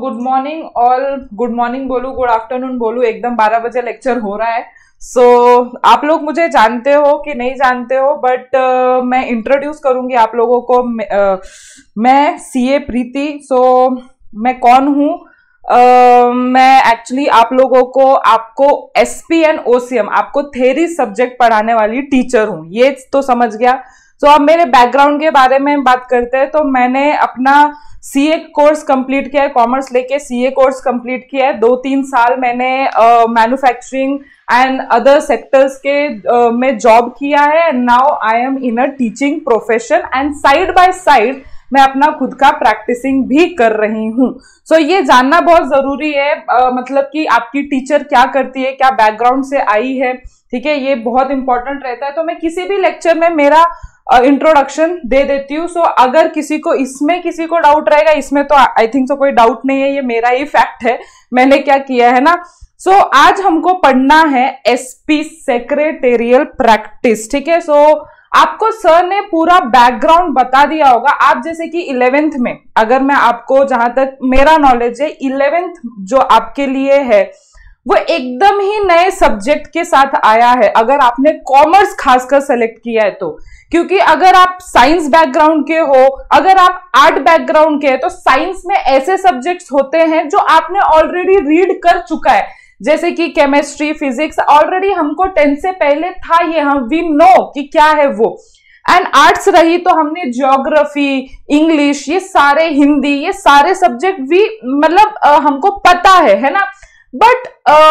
Good morning all, good morning बोलूँ, good afternoon बोलूँ, एकदम 12 बजे लेक्चर हो रहा है। आप लोग मुझे जानते हो कि नहीं जानते हो, बट मैं इंट्रोड्यूस करूंगी आप लोगों को। मैं सीए प्रीति। मैं कौन हूँ? मैं एक्चुअली आप लोगों को आपको एसपी एंड ओसीएम आपको थ्योरी सब्जेक्ट पढ़ाने वाली टीचर हूँ, ये तो समझ गया। अब मेरे बैकग्राउंड के बारे में बात करते हैं तो मैंने अपना सीए कोर्स कंप्लीट किया है, कॉमर्स लेके सीए कोर्स कंप्लीट किया है। 2-3 साल मैंने मैन्युफैक्चरिंग एंड अदर सेक्टर्स के में जॉब किया है। Now I am in a teaching profession and side by side मैं अपना खुद का प्रैक्टिसिंग भी कर रही हूँ। ये जानना बहुत जरूरी है, मतलब कि आपकी टीचर क्या करती है, क्या बैकग्राउंड से आई है, ठीक है, ये बहुत इंपॉर्टेंट रहता है। तो मैं किसी भी लेक्चर में मेरा इंट्रोडक्शन दे देती हूँ। अगर किसी को डाउट रहेगा, इसमें तो आई थिंक सो कोई डाउट नहीं है, ये मेरा ही फैक्ट है, मैंने क्या किया है ना। आज हमको पढ़ना है एसपी सेक्रेटेरियल प्रैक्टिस, ठीक है। आपको सर ने पूरा बैकग्राउंड बता दिया होगा। आप जैसे कि 11th में, अगर मैं आपको, जहां तक मेरा नॉलेज है, 11th जो आपके लिए है वो एकदम ही नए सब्जेक्ट के साथ आया है, अगर आपने कॉमर्स खासकर सेलेक्ट किया है तो। क्योंकि अगर आप साइंस बैकग्राउंड के हो, अगर आप आर्ट बैकग्राउंड के हैं, तो साइंस में ऐसे सब्जेक्ट्स होते हैं जो आपने ऑलरेडी रीड कर चुका है, जैसे कि केमिस्ट्री, फिजिक्स, ऑलरेडी हमको 10 से पहले था ये, हम वी नो कि क्या है वो। एंड आर्ट्स रही तो हमने ज्योग्राफी, इंग्लिश, ये सारे, हिंदी, ये सारे सब्जेक्ट भी मतलब हमको पता है ना। बट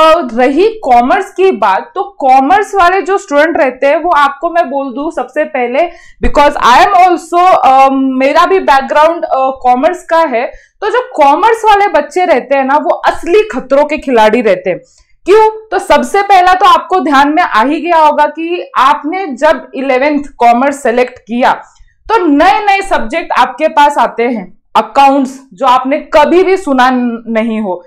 रही कॉमर्स की बात, तो कॉमर्स वाले जो स्टूडेंट रहते हैं वो, आपको मैं बोल दूं सबसे पहले, बिकॉज आई एम ऑल्सो, मेरा भी बैकग्राउंड कॉमर्स का है, तो जो कॉमर्स वाले बच्चे रहते हैं ना वो असली खतरों के खिलाड़ी रहते हैं। क्यों? तो सबसे पहला तो आपको ध्यान में आ ही गया होगा कि आपने जब 11th कॉमर्स सेलेक्ट किया तो नए नए सब्जेक्ट आपके पास आते हैं। अकाउंट्स जो आपने कभी भी सुना नहीं हो,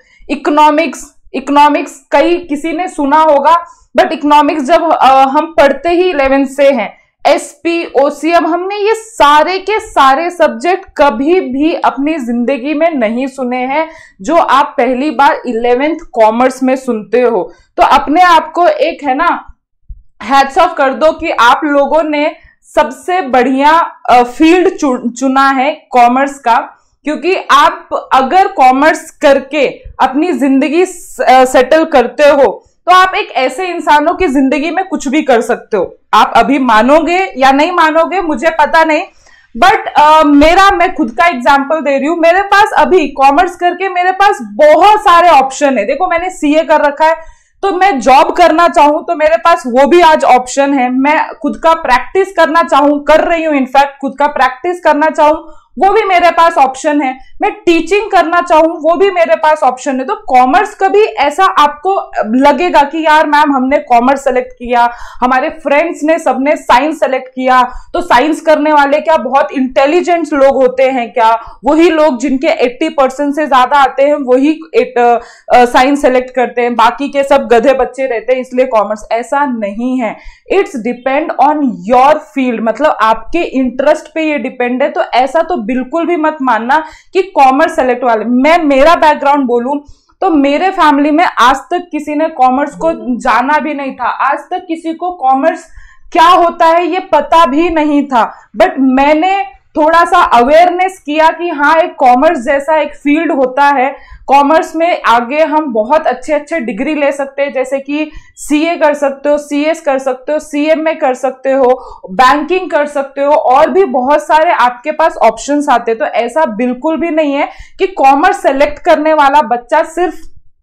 इकोनॉमिक्स कई किसी ने सुना होगा, बट इकोनॉमिक्स जब हम पढ़ते ही 11th से हैं। एसपी, ओसीएम, हमने ये सारे के सारे सब्जेक्ट कभी भी अपनी जिंदगी में नहीं सुने हैं, जो आप पहली बार 11th कॉमर्स में सुनते हो। तो अपने आप को एक है ना हैट्स ऑफ कर दो कि आप लोगों ने सबसे बढ़िया फील्ड चुना है कॉमर्स का। क्योंकि आप अगर कॉमर्स करके अपनी जिंदगी सेटल करते हो तो आप एक ऐसे इंसानों की जिंदगी में कुछ भी कर सकते हो। आप अभी मानोगे या नहीं मानोगे मुझे पता नहीं, बट मैं खुद का एग्जांपल दे रही हूं। मेरे पास अभी कॉमर्स करके मेरे पास बहुत सारे ऑप्शन है। देखो, मैंने सीए कर रखा है, तो मैं जॉब करना चाहूं तो मेरे पास वो भी आज ऑप्शन है। मैं खुद का प्रैक्टिस करना चाहूं, कर रही हूं, इनफैक्ट खुद का प्रैक्टिस करना चाहूं वो भी मेरे पास ऑप्शन है। मैं टीचिंग करना चाहूं वो भी मेरे पास ऑप्शन है। तो कॉमर्स कभी ऐसा आपको लगेगा कि यार मैम हमने कॉमर्स सेलेक्ट किया, हमारे फ्रेंड्स ने सबने साइंस सेलेक्ट किया, तो साइंस करने वाले क्या बहुत इंटेलिजेंट लोग होते हैं क्या? वही लोग जिनके 80% से ज्यादा आते हैं वही साइंस सेलेक्ट करते हैं, बाकी के सब गधे बच्चे रहते हैं इसलिए कॉमर्स। ऐसा नहीं है। It's depend on your field, मतलब आपके इंटरेस्ट पे ये डिपेंड है। तो ऐसा तो बिल्कुल भी मत मानना कि कॉमर्स सेलेक्ट वाले। मैं मेरा बैकग्राउंड बोलूं तो मेरे फैमिली में आज तक किसी ने कॉमर्स को जाना भी नहीं था। आज तक किसी को कॉमर्स क्या होता है ये पता भी नहीं था। बट मैंने थोड़ा सा अवेयरनेस किया कि हाँ, एक कॉमर्स जैसा एक फील्ड होता है। कॉमर्स में आगे हम बहुत अच्छे अच्छे डिग्री ले सकते हैं, जैसे कि सीए कर सकते हो, सीएस कर सकते हो, सीएमए कर सकते हो, बैंकिंग कर सकते हो, और भी बहुत सारे आपके पास ऑप्शंस आते हैं। तो ऐसा बिल्कुल भी नहीं है कि कॉमर्स सेलेक्ट करने वाला बच्चा सिर्फ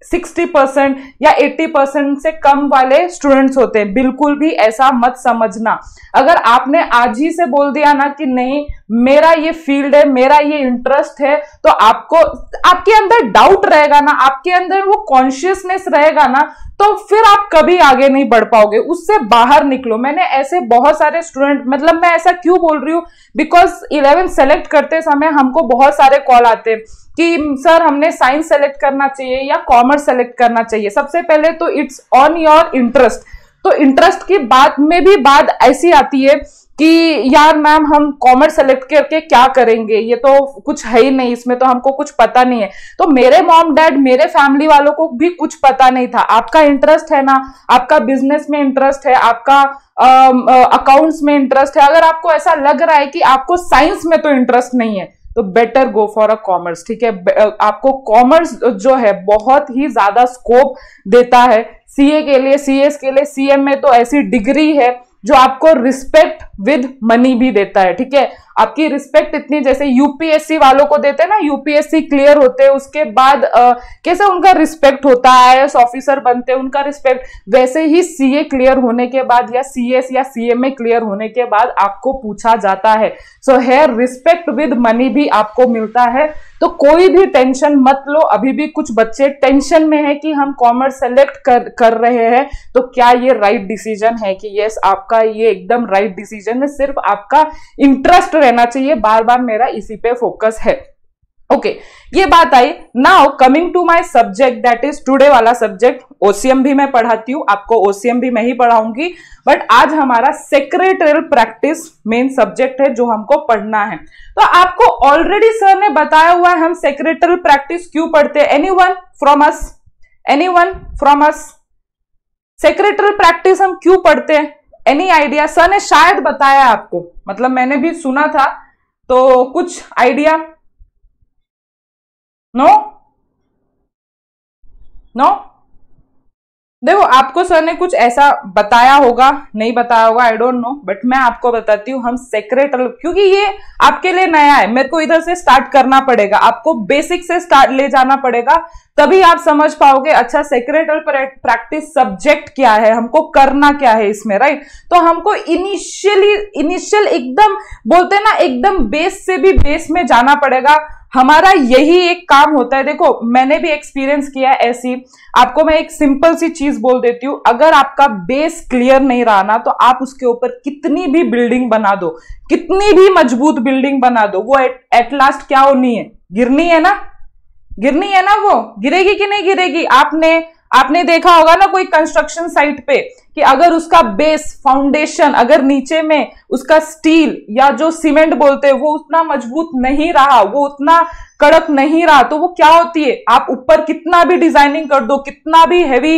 60% या 80% से कम वाले स्टूडेंट्स होते हैं। बिल्कुल भी ऐसा मत समझना। अगर आपने आज ही से बोल दिया ना कि नहीं मेरा ये फील्ड है, मेरा ये इंटरेस्ट है, तो आपके अंदर डाउट रहेगा ना, आपके अंदर वो कॉन्शियसनेस रहेगा ना, तो फिर आप कभी आगे नहीं बढ़ पाओगे। उससे बाहर निकलो। मैंने ऐसे बहुत सारे स्टूडेंट, मतलब मैं ऐसा क्यों बोल रही हूँ, बिकॉज 11th सेलेक्ट करते समय हमको बहुत सारे कॉल आते हैं कि सर हमने साइंस सेलेक्ट करना चाहिए या कॉमर्स सेलेक्ट करना चाहिए। सबसे पहले तो इट्स ऑन योर इंटरेस्ट। तो इंटरेस्ट की बात में भी बात ऐसी आती है कि यार मैम हम कॉमर्स सेलेक्ट करके क्या करेंगे, ये तो कुछ है ही नहीं, इसमें तो हमको कुछ पता नहीं है। तो मेरे मॉम डैड, मेरे फैमिली वालों को भी कुछ पता नहीं था। आपका इंटरेस्ट है ना, आपका बिजनेस में इंटरेस्ट है, आपका अकाउंट्स में इंटरेस्ट है, अगर आपको ऐसा लग रहा है कि आपको साइंस में तो इंटरेस्ट नहीं है तो better go for a commerce. ठीक है, आपको कॉमर्स जो है बहुत ही ज्यादा स्कोप देता है सीए के लिए, सीएस के लिए। सीएम में तो ऐसी डिग्री है जो आपको रिस्पेक्ट विद मनी भी देता है। ठीक है, आपकी रिस्पेक्ट इतनी, जैसे यूपीएससी वालों को देते हैं ना, यूपीएससी क्लियर होते हैं उसके बाद कैसे उनका रिस्पेक्ट होता है, आईएएस ऑफिसर बनते हैं उनका रिस्पेक्ट, वैसे ही सीए क्लियर होने के बाद या सीएस या सीएमए क्लियर होने के बाद आपको पूछा जाता है। So here respect with money भी आपको मिलता है। तो कोई भी टेंशन मत लो। अभी भी कुछ बच्चे टेंशन में है कि हम कॉमर्स सेलेक्ट कर रहे हैं तो क्या ये राइट डिसीजन है, कि यस आपका ये एकदम राइट डिसीजन है, सिर्फ आपका इंटरेस्ट रहना चाहिए। बार बार मेरा इसी पे फोकस है। ओके, ये बात आई। Now coming to my subject, that is today वाला सब्जेक्ट। ओसीएम भी मैं पढ़ाती हूँ, आपको ओसीएम भी मैं ही पढ़ाऊंगी, बट आज हमारा सेक्रेटरियल प्रैक्टिस मेन सब्जेक्ट है जो हमको पढ़ना है। तो आपको ऑलरेडी सर ने बताया हुआ है हम सेक्रेटरियल प्रैक्टिस क्यों पढ़ते हैं। Anyone from us secretarial practice हम क्यों पढ़ते हैं? Any idea? सर ने शायद बताया आपको, मतलब मैंने भी सुना था, तो कुछ आइडिया? नो देखो, आपको सर ने कुछ ऐसा बताया होगा, नहीं बताया होगा, आई डोंट नो, बट मैं आपको बताती हूँ हम सेक्रेटरियल, क्योंकि ये आपके लिए नया है, मेरे को इधर से स्टार्ट करना पड़ेगा, आपको बेसिक से स्टार्ट ले जाना पड़ेगा, तभी आप समझ पाओगे अच्छा सेक्रेटरियल प्रैक्टिस सब्जेक्ट क्या है, हमको करना क्या है इसमें, राइट। तो हमको इनिशियल एकदम बोलते हैं ना, एकदम बेस से भी बेस में जाना पड़ेगा। हमारा यही एक काम होता है। देखो मैंने भी एक्सपीरियंस किया ऐसी, आपको मैं एक सिंपल सी चीज बोल देती हूँ, अगर आपका बेस क्लियर नहीं रहा ना, तो आप उसके ऊपर कितनी भी बिल्डिंग बना दो, कितनी भी मजबूत बिल्डिंग बना दो, वो एट लास्ट क्या होनी है? गिरनी है ना, गिरनी है ना, वो गिरेगी कि नहीं गिरेगी? आपने देखा होगा ना कोई कंस्ट्रक्शन साइट पे कि अगर उसका बेस फाउंडेशन, अगर नीचे में उसका स्टील या जो सीमेंट बोलते हैं वो उतना मजबूत नहीं रहा, वो उतना कड़क नहीं रहा, तो वो क्या होती है, आप ऊपर कितना भी डिजाइनिंग कर दो, कितना भी हैवी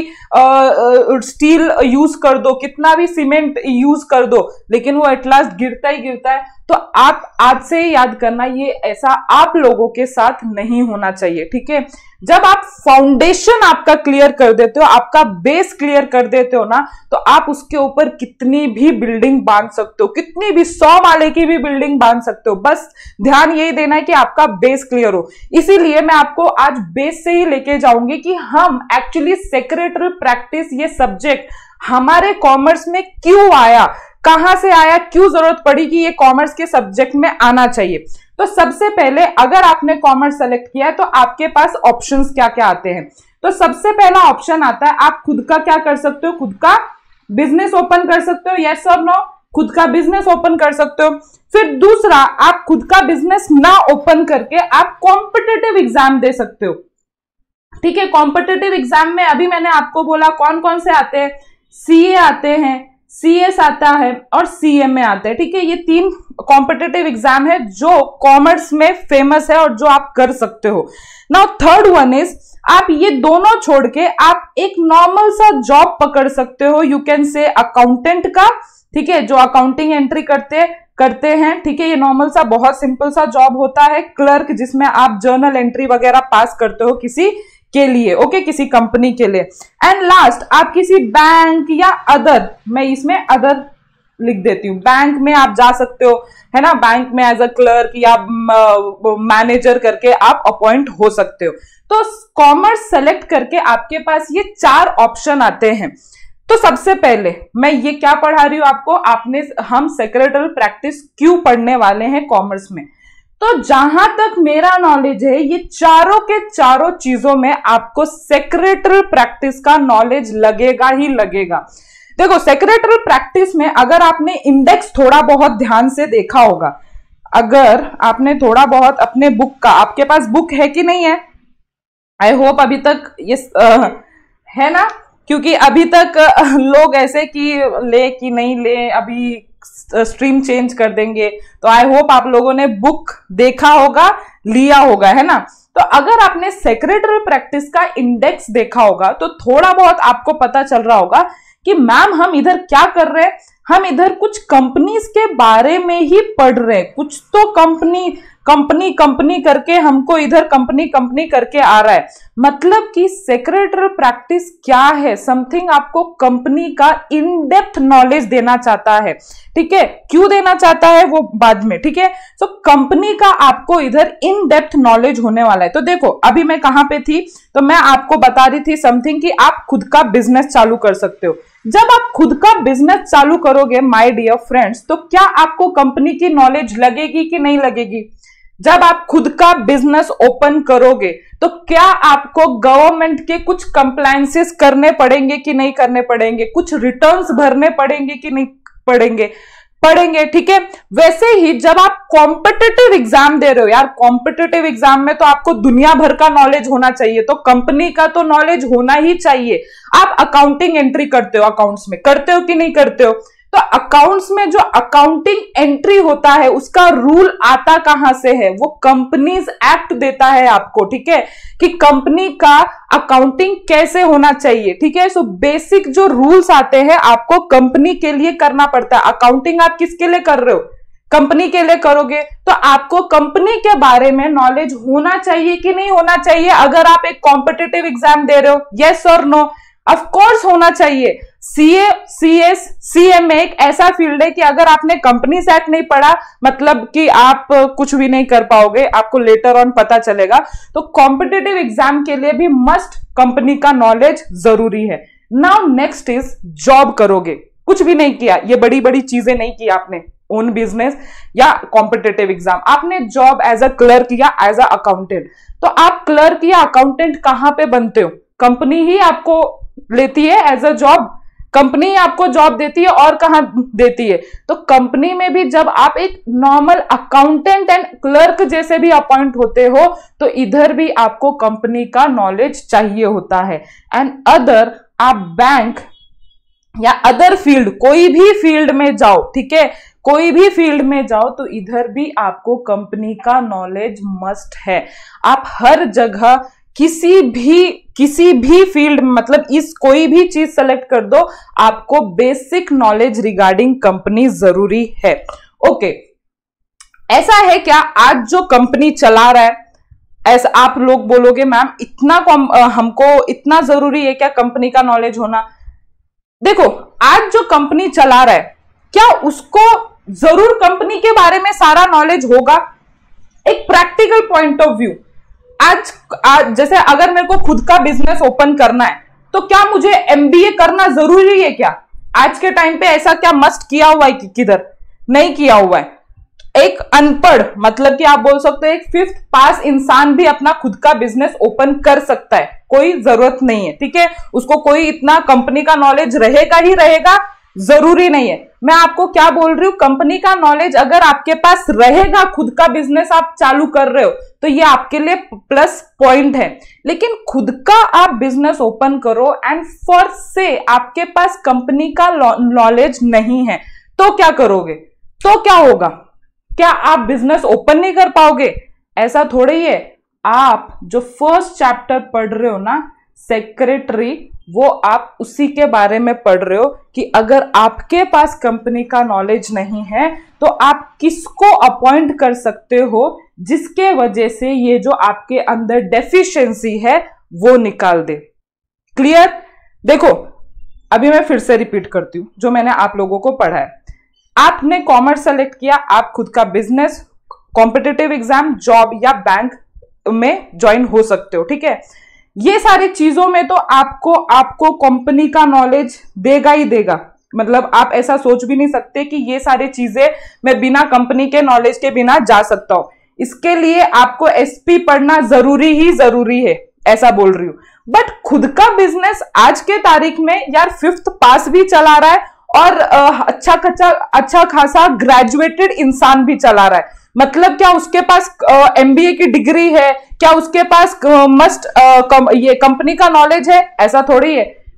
स्टील यूज कर दो, कितना भी सीमेंट यूज कर दो, लेकिन वो एट लास्ट गिरता ही गिरता है। तो आप आज से ही याद करना, ये ऐसा आप लोगों के साथ नहीं होना चाहिए। ठीक है, जब आप फाउंडेशन आपका क्लियर कर देते हो, आपका बेस क्लियर कर देते हो ना, तो आप उसके ऊपर कितनी भी बिल्डिंग बांध सकते हो, कितनी भी 100 माले की भी बिल्डिंग बांध सकते हो। बस ध्यान यही देना है कि आपका बेस क्लियर हो। इसीलिए मैं आपको आज बेस से ही लेके जाऊंगी कि हम एक्चुअली सेक्रेटरियल प्रैक्टिस ये सब्जेक्ट हमारे कॉमर्स में क्यों आया, कहां से आया, क्यों जरूरत पड़ी कि ये कॉमर्स के सब्जेक्ट में आना चाहिए। तो सबसे पहले अगर आपने कॉमर्स सेलेक्ट किया है तो आपके पास ऑप्शंस क्या क्या आते हैं। तो सबसे पहला ऑप्शन आता है, आप खुद का क्या कर सकते हो, खुद का बिजनेस ओपन कर सकते हो, यस और नो, खुद का बिजनेस ओपन कर सकते हो। फिर दूसरा, आप खुद का बिजनेस ना ओपन करके आप कॉम्पिटिटिव एग्जाम दे सकते हो। ठीक है, कॉम्पिटिटिव एग्जाम में अभी मैंने आपको बोला कौन कौन से आते हैं, सीए आते हैं, सीएस आता है और सीएमए आता है। ठीक है, ये 3 कॉम्पिटिटिव एग्जाम है जो कॉमर्स में फेमस है और जो आप कर सकते हो। नाउ थर्ड वन इज, आप ये दोनों छोड़ के आप एक नॉर्मल सा जॉब पकड़ सकते हो, यू कैन से अकाउंटेंट का। ठीक है, जो अकाउंटिंग एंट्री करते हैं। ठीक है, ये नॉर्मल सा बहुत सिंपल सा जॉब होता है। क्लर्क, जिसमें आप जर्नल एंट्री वगैरह पास करते हो किसी के लिए, ओके, किसी कंपनी के लिए। एंड लास्ट, आप किसी बैंक या अदर, मैं इसमें अदर लिख देती हूँ, बैंक में आप जा सकते हो, है ना, बैंक में एज अ क्लर्क या मैनेजर करके आप अपॉइंट हो सकते हो। तो कॉमर्स सेलेक्ट करके आपके पास ये 4 ऑप्शन आते हैं। तो सबसे पहले मैं ये क्या पढ़ा रही हूं आपको, हम सेक्रेटरियल प्रैक्टिस क्यों पढ़ने वाले हैं कॉमर्स में। तो जहां तक मेरा नॉलेज है, ये चारों के चारों चीजों में आपको सेक्रेटरियल प्रैक्टिस का नॉलेज लगेगा ही लगेगा। देखो, सेक्रेटरियल प्रैक्टिस में अगर आपने इंडेक्स थोड़ा बहुत ध्यान से देखा होगा, अगर आपने थोड़ा बहुत अपने बुक का, आपके पास बुक है कि नहीं है, आई होप अभी तक ये है ना, क्योंकि अभी तक लोग ऐसे कि ले कि नहीं ले, अभी स्ट्रीम चेंज कर देंगे। तो आई होप आप लोगों ने बुक देखा होगा, लिया होगा, है ना। तो अगर आपने सेक्रेटरी प्रैक्टिस का इंडेक्स देखा होगा तो थोड़ा बहुत आपको पता चल रहा होगा कि मैम हम इधर क्या कर रहे हैं, हम इधर कुछ कंपनीज के बारे में ही पढ़ रहे हैं। कुछ तो कंपनी कंपनी कंपनी करके हमको इधर कंपनी कंपनी करके आ रहा है। मतलब कि सेक्रेटरी प्रैक्टिस क्या है, समथिंग आपको कंपनी का इन डेप्थ नॉलेज देना चाहता है, ठीक है। क्यों देना चाहता है वो बाद में, ठीक है। तो कंपनी का आपको इधर इन डेप्थ नॉलेज होने वाला है। तो देखो अभी मैं कहां पे थी, तो मैं आपको बता रही थी समथिंग कि आप खुद का बिजनेस चालू कर सकते हो। जब आप खुद का बिजनेस चालू करोगे माय डियर फ्रेंड्स, तो क्या आपको कंपनी की नॉलेज लगेगी कि नहीं लगेगी। जब आप खुद का बिजनेस ओपन करोगे तो क्या आपको गवर्नमेंट के कुछ कंप्लायंसेस करने पड़ेंगे कि नहीं करने पड़ेंगे, कुछ रिटर्न्स भरने पड़ेंगे कि नहीं पड़ेंगे, पढ़ेंगे, ठीक है। वैसे ही जब आप कॉम्पिटिटिव एग्जाम दे रहे हो, यार कॉम्पिटिटिव एग्जाम में तो आपको दुनिया भर का नॉलेज होना चाहिए, तो कंपनी का तो नॉलेज होना ही चाहिए। आप अकाउंटिंग एंट्री करते हो, अकाउंट्स में करते हो कि नहीं करते हो। तो अकाउंट्स में जो अकाउंटिंग एंट्री होता है उसका रूल आता कहां से है, वो कंपनीज एक्ट देता है आपको, ठीक है, कि कंपनी का अकाउंटिंग कैसे होना चाहिए, ठीक है। सो बेसिक जो रूल्स आते हैं आपको कंपनी के लिए करना पड़ता है। अकाउंटिंग आप किसके लिए कर रहे हो, कंपनी के लिए करोगे, तो आपको कंपनी के बारे में नॉलेज होना चाहिए कि नहीं होना चाहिए। अगर आप एक कॉम्पिटिटिव एग्जाम दे रहे हो, यस और नो, ऑफ कोर्स होना चाहिए। सीए, सीएस, सीएमए एक ऐसा फील्ड है कि अगर आपने कंपनीज एक्ट नहीं पढ़ा मतलब कि आप कुछ भी नहीं कर पाओगे, आपको लेटर ऑन पता चलेगा। तो कॉम्पिटिटिव एग्जाम के लिए भी मस्ट कंपनी का नॉलेज जरूरी है। नाउ नेक्स्ट इज जॉब करोगे, कुछ भी नहीं किया, ये बड़ी बड़ी चीजें नहीं की आपने, ओन बिजनेस या कॉम्पिटिटिव एग्जाम, आपने जॉब एज अ क्लर्क या एज अ अकाउंटेंट। तो आप क्लर्क या अकाउंटेंट कहां पे बनते हो, कंपनी ही आपको लेती है एज अ जॉब, कंपनी ही आपको जॉब देती है, और कहां देती है। तो कंपनी में भी जब आप एक नॉर्मल अकाउंटेंट एंड क्लर्क जैसे भी अपॉइंट होते हो तो इधर भी आपको कंपनी का नॉलेज चाहिए होता है। एंड अदर आप बैंक या अदर फील्ड, कोई भी फील्ड में जाओ, ठीक है, कोई भी फील्ड में जाओ तो इधर भी आपको कंपनी का नॉलेज मस्ट है। आप हर जगह किसी भी फील्ड में, मतलब इस कोई भी चीज सेलेक्ट कर दो, आपको बेसिक नॉलेज रिगार्डिंग कंपनी जरूरी है। ओके, ऐसा है क्या आज जो कंपनी चला रहा है, ऐसा आप लोग बोलोगे मैम इतना हमको इतना जरूरी है क्या कंपनी का नॉलेज होना। देखो आज जो कंपनी चला रहा है क्या उसको जरूर कंपनी के बारे में सारा नॉलेज होगा। एक प्रैक्टिकल पॉइंट ऑफ व्यू, आज जैसे अगर मेरे को खुद का बिजनेस ओपन करना है तो क्या मुझे एमबीए करना जरूरी है क्या। आज के टाइम पे ऐसा क्या मस्ट किया हुआ है कि किधर नहीं किया हुआ है। एक अनपढ़, मतलब कि आप बोल सकते हो एक 5th पास इंसान भी अपना खुद का बिजनेस ओपन कर सकता है, कोई जरूरत नहीं है, ठीक है। उसको कोई इतना कंपनी का नॉलेज रहेगा ही रहेगा, जरूरी नहीं है। मैं आपको क्या बोल रही हूं, कंपनी का नॉलेज अगर आपके पास रहेगा, खुद का बिजनेस आप चालू कर रहे हो तो ये आपके लिए प्लस पॉइंट है। लेकिन खुद का आप बिजनेस ओपन करो एंड फॉर से आपके पास कंपनी का नॉलेज नहीं है तो क्या करोगे, तो क्या होगा, क्या आप बिजनेस ओपन नहीं कर पाओगे। ऐसा थोड़ा ही है। आप जो फर्स्ट चैप्टर पढ़ रहे हो ना सेक्रेटरी, वो आप उसी के बारे में पढ़ रहे हो कि अगर आपके पास कंपनी का नॉलेज नहीं है तो आप किसको अपॉइंट कर सकते हो जिसके वजह से ये जो आपके अंदर डेफिशिएंसी है वो निकाल दे। क्लियर। देखो अभी मैं फिर से रिपीट करती हूं जो मैंने आप लोगों को पढ़ा है। आपने कॉमर्स सेलेक्ट किया, आप खुद का बिजनेस, कॉम्पिटिटिव एग्जाम, जॉब या बैंक में ज्वाइन हो सकते हो, ठीक है। ये सारी चीजों में तो आपको कंपनी का नॉलेज देगा ही देगा। मतलब आप ऐसा सोच भी नहीं सकते कि ये सारी चीजें मैं बिना कंपनी के नॉलेज के बिना जा सकता हूं। इसके लिए आपको एसपी पढ़ना जरूरी है, ऐसा बोल रही हूं। बट खुद का बिजनेस आज के तारीख में यार 5th पास भी चला रहा है और अच्छा खासा ग्रेजुएटेड इंसान भी चला रहा है। मतलब क्या उसके पास एमबीए की डिग्री है, क्या उसके पास मस्ट ये कंपनी का नॉलेज है, ऐसा थोड़ी है।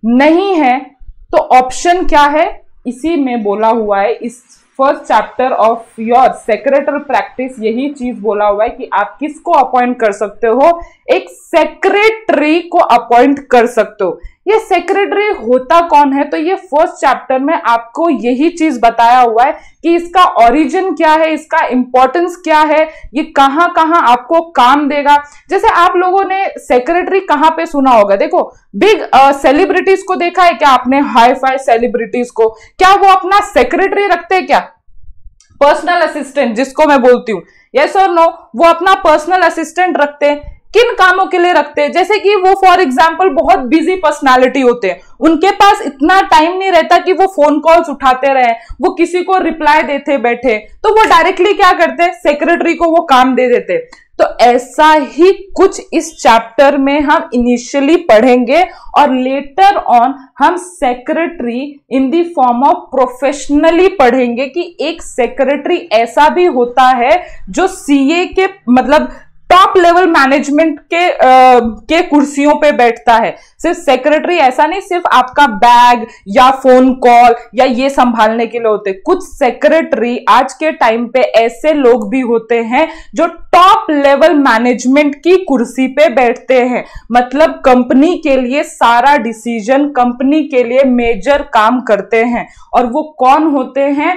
नहीं है तो ऑप्शन क्या है, इसी में बोला हुआ है, इस first chapter of your secretary practice यही चीज बोला हुआ है कि आप किसको अपॉइंट कर सकते हो, एक सेक्रेटरी को अपॉइंट कर सकते हो। ये सेक्रेटरी होता कौन है, तो ये फर्स्ट चैप्टर में आपको यही चीज बताया हुआ है कि इसका ओरिजिन क्या है, इसका इंपॉर्टेंस क्या है, ये कहां कहां आपको काम देगा। जैसे आप लोगों ने सेक्रेटरी कहां पे सुना होगा, देखो बिग सेलिब्रिटीज को देखा है क्या आपने, हाई फाई सेलिब्रिटीज को, क्या वो अपना सेक्रेटरी रखते हैं क्या, पर्सनल असिस्टेंट जिसको मैं बोलती हूँ, यस और नो, वो अपना पर्सनल असिस्टेंट रखते हैं। किन कामों के लिए रखते हैं, जैसे कि वो फॉर एग्जांपल बहुत बिजी पर्सनालिटी होते हैं, उनके पास इतना टाइम नहीं रहता कि वो फोन कॉल्स उठाते रहे, वो किसी को रिप्लाई देते बैठे, तो वो डायरेक्टली क्या करते, सेक्रेटरी को वो काम दे देते। तो ऐसा ही कुछ इस चैप्टर में हम इनिशियली पढ़ेंगे और लेटर ऑन हम secretary in the form of professionally पढ़ेंगे कि एक सेक्रेटरी ऐसा भी होता है जो सीए के मतलब टॉप लेवल मैनेजमेंट के कुर्सियों पे बैठता है। सिर्फ सेक्रेटरी ऐसा नहीं सिर्फ आपका बैग या फोन कॉल या ये संभालने के लिए होते, कुछ सेक्रेटरी आज के टाइम पे ऐसे लोग भी होते हैं जो टॉप लेवल मैनेजमेंट की कुर्सी पे बैठते हैं, मतलब कंपनी के लिए सारा डिसीजन, कंपनी के लिए मेजर काम करते हैं। और वो कौन होते हैं,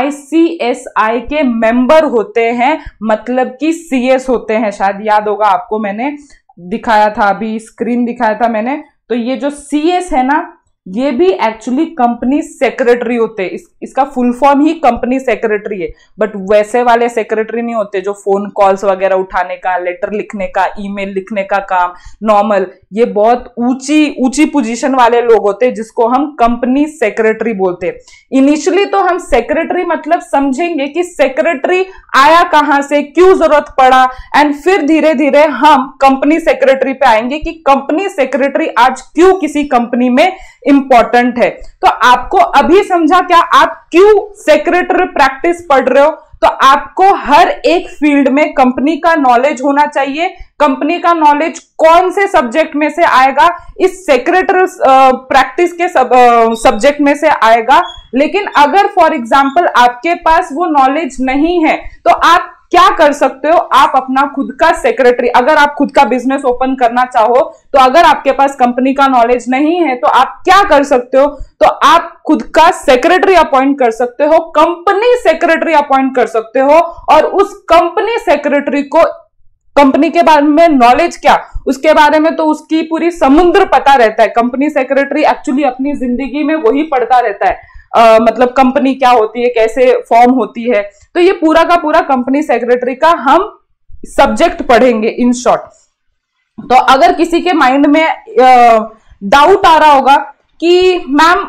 ICSI के मेंबर होते हैं, मतलब कि CS होते हैं। शायद याद होगा आपको, मैंने दिखाया था, अभी स्क्रीन दिखाया था मैंने, तो ये जो CS है ना, ये भी एक्चुअली कंपनी सेक्रेटरी होते हैं। इसका फुल फॉर्म ही कंपनी सेक्रेटरी है, बट वैसे वाले सेक्रेटरी नहीं होते जो फोन कॉल्स वगैरह उठाने का, लेटर लिखने का, ईमेल लिखने का काम नॉर्मल, ये बहुत ऊंची पोजीशन वाले लोग होते हैं जिसको हम कंपनी सेक्रेटरी बोलते हैं। इनिशियली तो हम सेक्रेटरी मतलब समझेंगे कि सेक्रेटरी आया कहां से, क्यों जरूरत पड़ा, एंड फिर धीरे धीरे हम कंपनी सेक्रेटरी पे आएंगे कि कंपनी सेक्रेटरी आज क्यों किसी कंपनी में इंपॉर्टेंट है। तो आपको अभी समझा क्या, आप क्यों सेक्रेटरी प्रैक्टिस पढ़ रहे हो, तो आपको हर एक फील्ड में कंपनी का नॉलेज होना चाहिए। कंपनी का नॉलेज कौन से सब्जेक्ट में से आएगा, इस सेक्रेटरी प्रैक्टिस के सब्जेक्ट में से आएगा। लेकिन अगर फॉर एग्जांपल आपके पास वो नॉलेज नहीं है तो आप क्या कर सकते हो, आप अपना खुद का सेक्रेटरी, अगर आप खुद का बिजनेस ओपन करना चाहो तो अगर आपके पास कंपनी का नॉलेज नहीं है तो आप क्या कर सकते हो, तो आप खुद का सेक्रेटरी अपॉइंट कर सकते हो, कंपनी सेक्रेटरी अपॉइंट कर सकते हो, और उस कंपनी सेक्रेटरी को कंपनी के बारे में नॉलेज क्या, उसके बारे में तो उसकी पूरी समुद्र पता रहता है। कंपनी सेक्रेटरी एक्चुअली अपनी जिंदगी में वही पढ़ता रहता है, मतलब कंपनी क्या होती है, कैसे फॉर्म होती है, तो ये पूरा का पूरा कंपनी सेक्रेटरी का हम सब्जेक्ट पढ़ेंगे इन शॉर्ट। तो अगर किसी के माइंड में डाउट आ रहा होगा कि मैम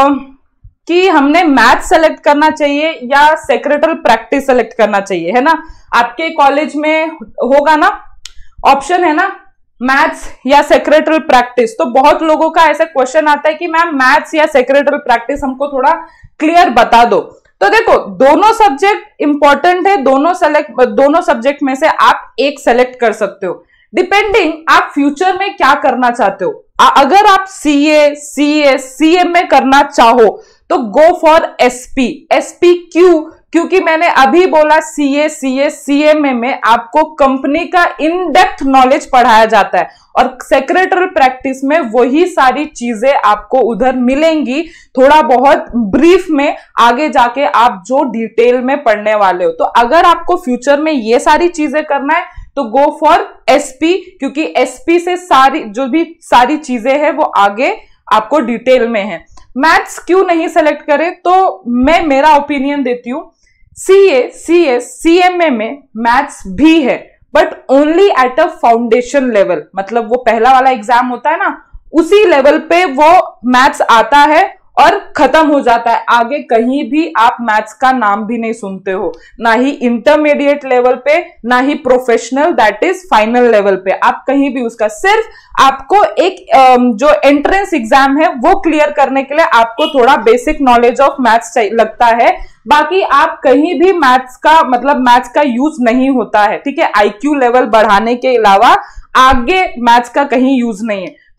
कि हमने मैथ सेलेक्ट करना चाहिए या सेक्रेटरी प्रैक्टिस सेलेक्ट करना चाहिए, है ना, आपके कॉलेज में होगा ना, ऑप्शन है ना, मैथ्स या सेक्रेटरी प्रैक्टिस। तो बहुत लोगों का ऐसा क्वेश्चन आता है कि मैम मैथ्स या सेक्रेटरी प्रैक्टिस हमको थोड़ा क्लियर बता दो। तो देखो दोनों सब्जेक्ट इंपॉर्टेंट है, दोनों सब्जेक्ट में से आप एक सेलेक्ट कर सकते हो, डिपेंडिंग आप फ्यूचर में क्या करना चाहते हो। अगर आप CA, CS, CM में करना चाहो तो गो फॉर SP क्योंकि मैंने अभी बोला CA, CS, CM में आपको कंपनी का इन डेप्थ नॉलेज पढ़ाया जाता है, और सेक्रेटरी प्रैक्टिस में वही सारी चीजें आपको उधर मिलेंगी, थोड़ा बहुत ब्रीफ में, आगे जाके आप जो डिटेल में पढ़ने वाले हो। तो अगर आपको फ्यूचर में ये सारी चीजें करना है तो गो फॉर SP, क्योंकि SP से सारी चीजें हैं वो आगे आपको डिटेल में है। मैथ्स क्यों नहीं सेलेक्ट करें, तो मैं मेरा ओपिनियन देती हूं, CA, CS, CMA में मैथ्स भी है but only at a foundation level, मतलब वो पहला वाला एग्जाम होता है ना, उसी लेवल पे वो मैथ्स आता है और खत्म हो जाता है। आगे कहीं भी आप मैथ्स का नाम भी नहीं सुनते हो, ना ही इंटरमीडिएट लेवल पे, ना ही professional that is final level पे, आप कहीं भी उसका, सिर्फ आपको एक जो एंट्रेंस एग्जाम है वो क्लियर करने के लिए आपको थोड़ा बेसिक नॉलेज ऑफ मैथ्स लगता है, बाकी आप कहीं भी मैथ्स का मतलब मैथ्स का यूज नहीं होता है, ठीक है। IQ लेवल बढ़ाने के अलावा आगे मैथ्स का कहीं यूज नहीं है।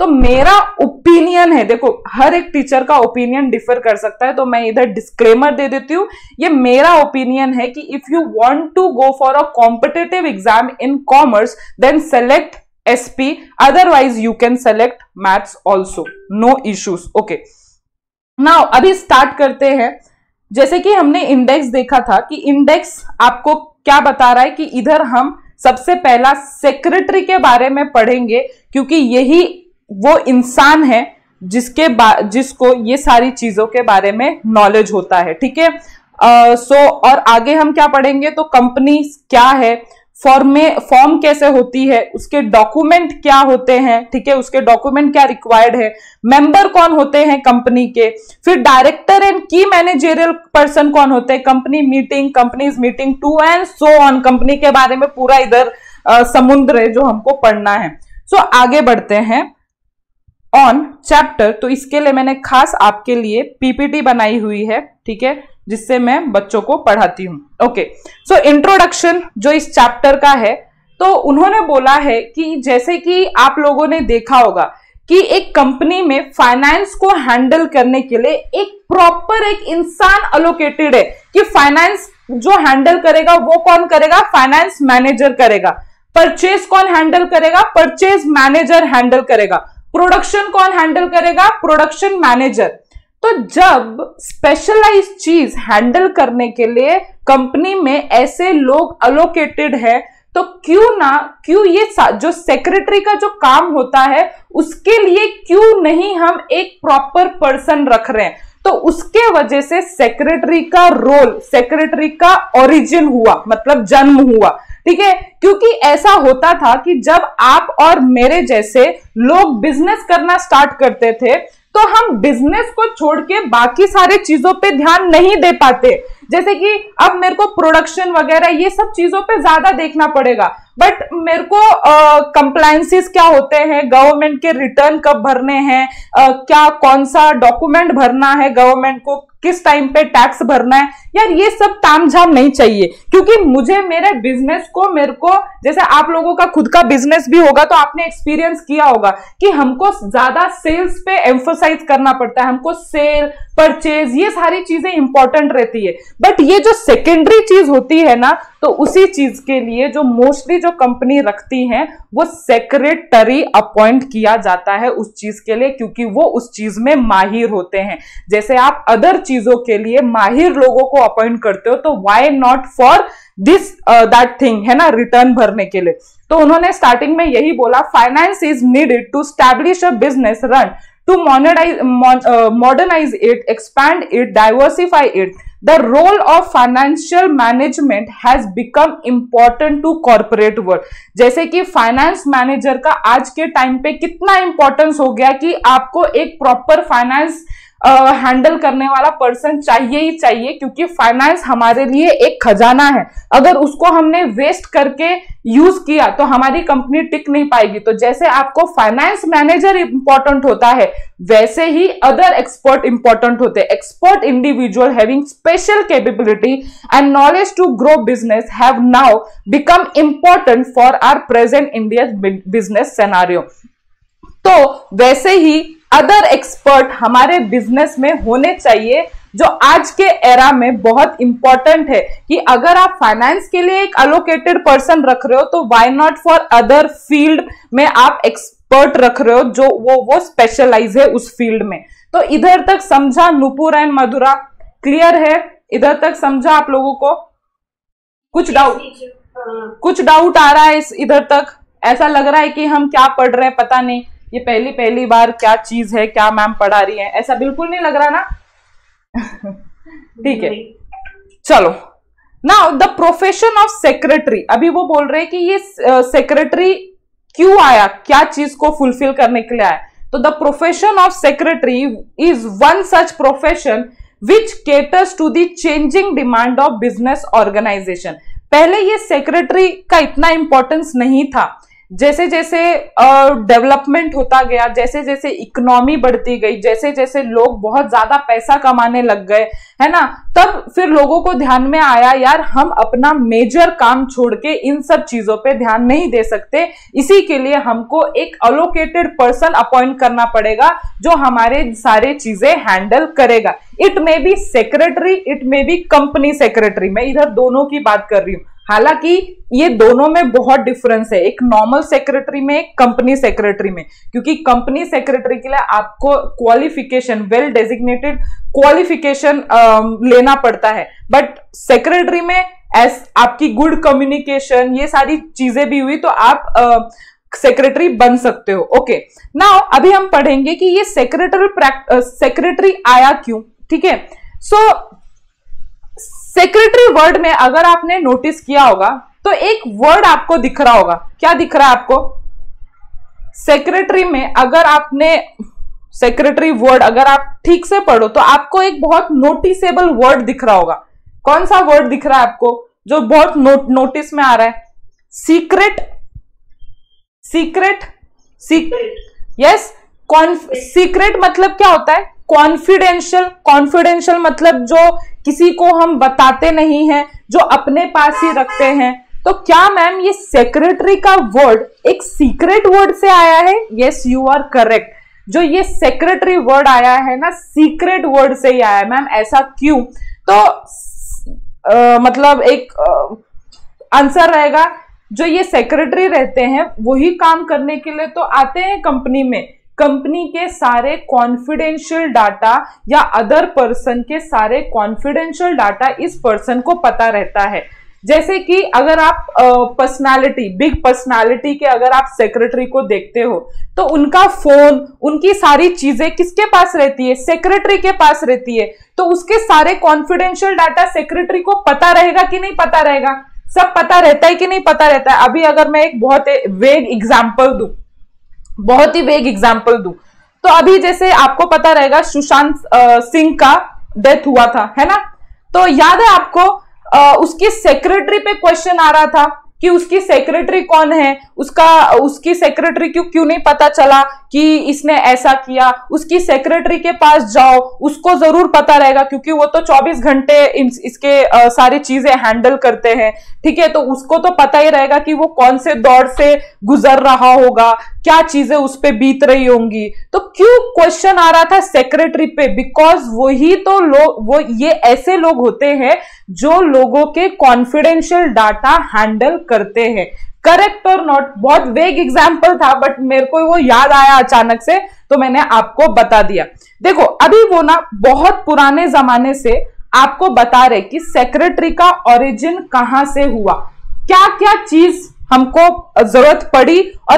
तो मेरा ओपिनियन है, देखो हर एक टीचर का ओपिनियन डिफर कर सकता है, तो मैं इधर डिस्क्लेमर दे देती हूँ, ये मेरा ओपिनियन है कि if you want to go for a competitive exam in commerce then select SP, otherwise you can select maths also, no issues. Okay, now अभी स्टार्ट करते हैं। जैसे कि हमने इंडेक्स देखा था कि इंडेक्स आपको क्या बता रहा है कि इधर हम सबसे पहला सेक्रेटरी के बारे में पढ़ेंगे, क्योंकि यही वो इंसान है जिसको ये सारी चीजों के बारे में नॉलेज होता है। ठीक है, और आगे हम क्या पढ़ेंगे, तो कंपनी क्या है, फॉर्म कैसे होती है, उसके डॉक्यूमेंट क्या होते हैं, ठीक है, उसके डॉक्यूमेंट क्या रिक्वायर्ड है, मेंबर कौन होते हैं कंपनी के, फिर डायरेक्टर एंड की मैनेजरियल पर्सन कौन होते हैं, company meeting to and so on. Company के बारे में पूरा इधर समुद्र है जो हमको पढ़ना है। सो आगे बढ़ते हैं ऑन चैप्टर। तो इसके लिए मैंने खास आपके लिए PPT बनाई हुई है, ठीक है, जिससे मैं बच्चों को पढ़ाती हूं। ओके, सो इंट्रोडक्शन जो इस चैप्टर का है, तो उन्होंने बोला है कि जैसे कि आप लोगों ने देखा होगा कि एक कंपनी में फाइनेंस को हैंडल करने के लिए एक प्रॉपर एक इंसान अलोकेटेड है कि फाइनेंस जो हैंडल करेगा वो कौन करेगा, फाइनेंस मैनेजर करेगा। परचेज कौन हैंडल करेगा, परचेज मैनेजर हैंडल करेगा। प्रोडक्शन कौन हैंडल करेगा, प्रोडक्शन मैनेजर। तो जब स्पेशलाइज चीज हैंडल करने के लिए कंपनी में ऐसे लोग अलोकेटेड है, तो क्यों ये जो सेक्रेटरी का जो काम होता है उसके लिए क्यों नहीं हम एक प्रॉपर पर्सन रख रहे हैं। तो उसके वजह से सेक्रेटरी का रोल, सेक्रेटरी का ओरिजिन हुआ, मतलब जन्म हुआ। ठीक है, क्योंकि ऐसा होता था कि जब आप और मेरे जैसे लोग बिजनेस करना स्टार्ट करते थे तो हम बिजनेस को छोड़ के बाकी सारे चीजों पे ध्यान नहीं दे पाते। जैसे कि अब मेरे को प्रोडक्शन वगैरह ये सब चीजों पे ज्यादा देखना पड़ेगा, बट मेरे को कंप्लायंसेस क्या होते हैं, गवर्नमेंट के रिटर्न कब भरने हैं, क्या कौन सा डॉक्यूमेंट भरना है, गवर्नमेंट को किस टाइम पे टैक्स भरना है, यार ये सब तामझाम नहीं चाहिए। क्योंकि मुझे मेरे बिजनेस को, मेरे को जैसे आप लोगों का खुद का बिजनेस भी होगा तो आपने एक्सपीरियंस किया होगा कि हमको ज्यादा सेल्स पे एम्फोसाइज करना पड़ता है, हमको सेल परचेज ये सारी चीजें इंपॉर्टेंट रहती है। बट ये जो सेकेंडरी चीज होती है ना, तो उसी चीज के लिए जो मोस्टली जो कंपनी रखती है वो सेक्रेटरी अपॉइंट किया जाता है उस चीज के लिए, क्योंकि वो उस चीज में माहिर होते हैं। जैसे आप अदर चीजों के लिए माहिर लोगों को अपॉइंट करते हो, तो why not for this that thing, है ना, रिटर्न भरने के लिए। तो उन्होंने स्टार्टिंग में यही बोला, finance is needed to establish a business, run to modernize it, expand it, diversify it. The role of financial management has become important to corporate world. जैसे कि फाइनेंस मैनेजर का आज के टाइम पे कितना इंपॉर्टेंस हो गया कि आपको एक प्रॉपर फाइनेंस हैंडल करने वाला पर्सन चाहिए ही चाहिए, क्योंकि फाइनेंस हमारे लिए एक खजाना है। अगर उसको हमने वेस्ट करके यूज किया तो हमारी कंपनी टिक नहीं पाएगी। तो जैसे आपको फाइनेंस मैनेजर इंपॉर्टेंट होता है, वैसे ही अदर एक्सपर्ट इंपॉर्टेंट होते हैं। Expert individual having special capability and knowledge to grow business have now become important for our present India business scenario. तो वैसे ही अदर एक्सपर्ट हमारे बिजनेस में होने चाहिए, जो आज के एरा में बहुत इंपॉर्टेंट है कि अगर आप फाइनेंस के लिए एक अलोकेटेड पर्सन रख रहे हो तो why not for other field में आप एक्सपर्ट रख रहे हो जो वो स्पेशलाइज है उस फील्ड में। तो इधर तक समझा नुपुर एंड मधुरा, क्लियर है? इधर तक समझा आप लोगों को? कुछ डाउट आ रहा है इधर तक? ऐसा लग रहा है कि हम क्या पढ़ रहे हैं पता नहीं, ये पहली बार क्या चीज है, क्या मैम पढ़ा रही है, ऐसा बिल्कुल नहीं लग रहा ना? ठीक है, चलो। Now the profession of secretary, अभी वो बोल रहे हैं कि ये सेक्रेटरी क्यों आया, क्या चीज को फुलफिल करने के लिए आया। तो the profession of secretary is one such profession which caters to the changing demand of business organisation. पहले ये सेक्रेटरी का इतना इंपॉर्टेंस नहीं था, जैसे जैसे डेवलपमेंट होता गया, जैसे जैसे इकोनॉमी बढ़ती गई, जैसे जैसे लोग बहुत ज्यादा पैसा कमाने लग गए, है ना, तब फिर लोगों को ध्यान में आया यार हम अपना मेजर काम छोड़ के इन सब चीजों पे ध्यान नहीं दे सकते, इसी के लिए हमको एक अलोकेटेड पर्सन अपॉइंट करना पड़ेगा जो हमारे सारे चीजें हैंडल करेगा। It may be secretary, it may be company secretary, मैं इधर दोनों की बात कर रही हूं, हालांकि ये दोनों में बहुत डिफरेंस है, एक नॉर्मल सेक्रेटरी में, एक कंपनी सेक्रेटरी में, क्योंकि कंपनी सेक्रेटरी के लिए आपको क्वालिफिकेशन, वेल डेजिग्नेटेड क्वालिफिकेशन लेना पड़ता है, बट सेक्रेटरी में आपकी गुड कम्युनिकेशन, ये सारी चीजें भी हुई तो आप सेक्रेटरी बन सकते हो। ओके, नाउ अभी हम पढ़ेंगे कि ये सेक्रेटरी आया क्यों, ठीक है। सो सेक्रेटरी वर्ड में अगर आपने नोटिस किया होगा तो एक वर्ड आपको दिख रहा होगा, क्या दिख रहा है आपको? सेक्रेटरी में अगर आपने सेक्रेटरी वर्ड अगर आप ठीक से पढ़ो तो आपको एक बहुत नोटिसेबल वर्ड दिख रहा होगा। कौन सा वर्ड दिख रहा है आपको जो बहुत नोटिस में आ रहा है? Secret, secret, yes. सीक्रेट मतलब क्या होता है? कॉन्फिडेंशियल। कॉन्फिडेंशियल मतलब जो किसी को हम बताते नहीं हैं, जो अपने पास ही रखते हैं। तो क्या मैम ये सेक्रेटरी का वर्ड एक सीक्रेट वर्ड से आया है? Yes, you are correct. जो ये सेक्रेटरी वर्ड आया है ना, सीक्रेट वर्ड से ही आया है। मैम ऐसा क्यों? तो मतलब एक आंसर रहेगा, जो ये सेक्रेटरी रहते हैं वही काम करने के लिए तो आते हैं कंपनी में। कंपनी के सारे कॉन्फिडेंशियल डाटा या अदर पर्सन के सारे कॉन्फिडेंशियल डाटा इस पर्सन को पता रहता है। जैसे कि अगर आप पर्सनालिटी, बिग पर्सनालिटी के अगर आप सेक्रेटरी को देखते हो तो उनका फोन, उनकी सारी चीजें किसके पास रहती है? सेक्रेटरी के पास रहती है। तो उसके सारे कॉन्फिडेंशियल डाटा सेक्रेटरी को पता रहेगा कि नहीं पता रहेगा? सब पता रहता है कि नहीं पता रहता है? अभी अगर मैं एक बहुत वेग एग्जाम्पल दूं, बहुत ही वेग एग्जाम्पल दूं, तो अभी जैसे आपको पता रहेगा सुशांत सिंह का डेथ हुआ था, है ना? तो याद है आपको उसकी सेक्रेटरी पे क्वेश्चन आ रहा था कि उसकी सेक्रेटरी कौन है, उसकी सेक्रेटरी क्यों नहीं पता चला कि इसने ऐसा किया। उसकी सेक्रेटरी के पास जाओ, उसको जरूर पता रहेगा क्योंकि वो तो 24 घंटे इसके सारी चीजें हैंडल करते हैं, ठीक है। तो उसको तो पता ही रहेगा कि वो कौन से दौर से गुजर रहा होगा, क्या चीजें उस पे बीत रही होंगी। तो क्यों क्वेश्चन आ रहा था सेक्रेटरी पे? बिकॉज वही तो लोग, ये ऐसे लोग होते हैं जो लोगों के कॉन्फिडेंशियल डाटा हैंडल करते हैं। करेक्ट और नॉट? बहुत वेग एग्जाम्पल था बट मेरे को वो याद आया अचानक से तो मैंने आपको बता दिया। देखो अभी वो ना बहुत पुराने जमाने से आपको बता रहे कि सेक्रेटरी का ओरिजिन कहां से हुआ, क्या क्या चीज हमको जरूरत पड़ी और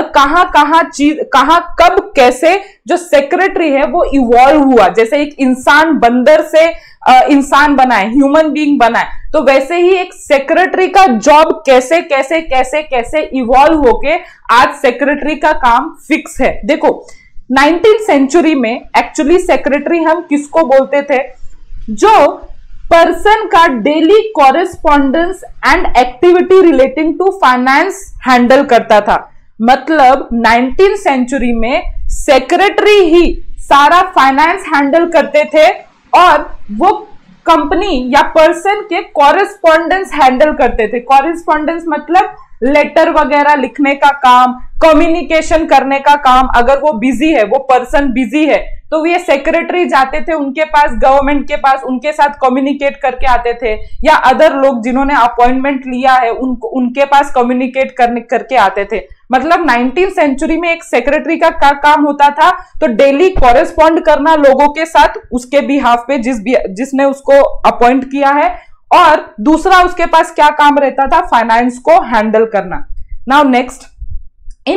कहां कब कैसे जो सेक्रेटरी है वो इवॉल्व हुआ। जैसे एक इंसान बंदर से इंसान बनाए, ह्यूमन बीइंग बनाए, तो वैसे ही एक सेक्रेटरी का जॉब कैसे कैसे कैसे कैसे इवॉल्व होके आज सेक्रेटरी का काम फिक्स है। देखो 19th सेंचुरी में एक्चुअली सेक्रेटरी हम किसको बोलते थे? जो पर्सन का daily correspondence and activity relating to finance handle करता था। मतलब 19th सेंचुरी में सेक्रेटरी ही सारा फाइनेंस हैंडल करते थे और वो कंपनी या पर्सन के कॉरेस्पॉन्डेंस हैंडल करते थे। कॉरेस्पॉन्डेंस मतलब लेटर वगैरह लिखने का काम, कम्युनिकेशन करने का काम। अगर वो बिजी है, वो पर्सन बिजी है, तो ये सेक्रेटरी जाते थे उनके पास, गवर्नमेंट के पास, उनके साथ कम्युनिकेट करके आते थे, या अदर लोग जिन्होंने अपॉइंटमेंट लिया है उनके पास कम्युनिकेट करके आते थे। मतलब 19th सेंचुरी में एक सेक्रेटरी का क्या काम होता था? तो डेली कॉरेस्पॉन्ड करना लोगों के साथ उसके बिहाफ पे जिसने उसको अपॉइंट किया है, और दूसरा उसके पास क्या काम रहता था? फाइनेंस को हैंडल करना। Now next, in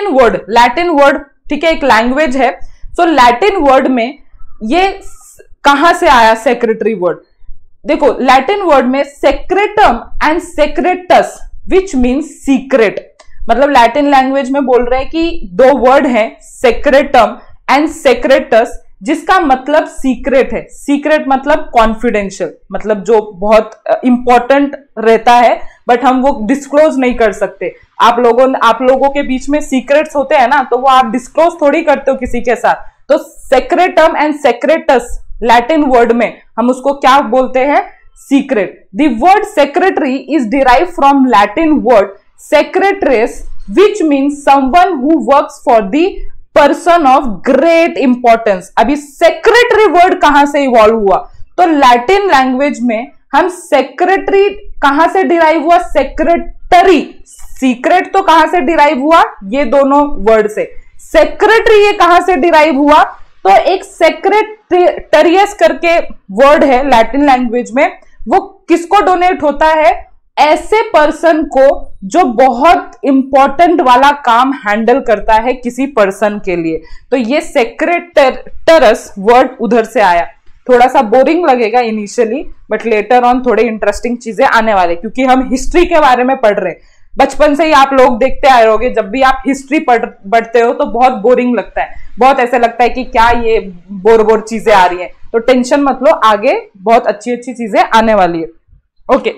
Latin word, ठीक है, एक लैंग्वेज है। सो लैटिन वर्ड में ये कहां से आया सेक्रेटरी वर्ड? देखो लैटिन वर्ड में secretum and secretus which means secret. मतलब लैटिन लैंग्वेज में बोल रहे हैं कि दो वर्ड है सेक्रेटम एंड सेक्रेटस, जिसका मतलब सीक्रेट है। सीक्रेट मतलब कॉन्फिडेंशियल, मतलब जो बहुत इंपॉर्टेंट रहता है, बट हम वो डिस्क्लोज नहीं कर सकते। आप लोगों के बीच में सीक्रेट्स होते हैं ना, तो वो आप डिस्क्लोज थोड़ी करते हो किसी के साथ। तो secretum and secretus Latin word में हम उसको क्या बोलते हैं? Secret. The word secretary is derive from Latin word secretarius which means someone who works for the person of great importance. अभी सेक्रेटरी वर्ड कहां से इवॉल्व हुआ? तो लैटिन लैंग्वेज में हम सेक्रेटरी कहां से डिराइव हुआ? सेक्रेटरी। सीक्रेट तो कहां से डिराइव हुआ? ये दोनों वर्ड से। सेक्रेटरी ये कहां से डिराइव हुआ? तो एक सेक्रेटरियस करके वर्ड है लैटिन लैंग्वेज में, वो किसको डोनेट होता है? ऐसे पर्सन को जो बहुत इंपॉर्टेंट वाला काम हैंडल करता है किसी पर्सन के लिए। तो ये सेक्रेटरस वर्ड उधर से आया। थोड़ा सा बोरिंग लगेगा इनिशियली, बट लेटर ऑन थोड़े इंटरेस्टिंग चीजें आने वाले, क्योंकि हम हिस्ट्री के बारे में पढ़ रहे हैं। बचपन से ही आप लोग देखते आए होंगे, जब भी आप हिस्ट्री पढ़ते हो तो बहुत बोरिंग लगता है, बहुत ऐसा लगता है कि क्या ये बोर चीजें आ रही हैं। तो टेंशन मत लो, आगे बहुत अच्छी अच्छी चीजें आने वाली है। Okay,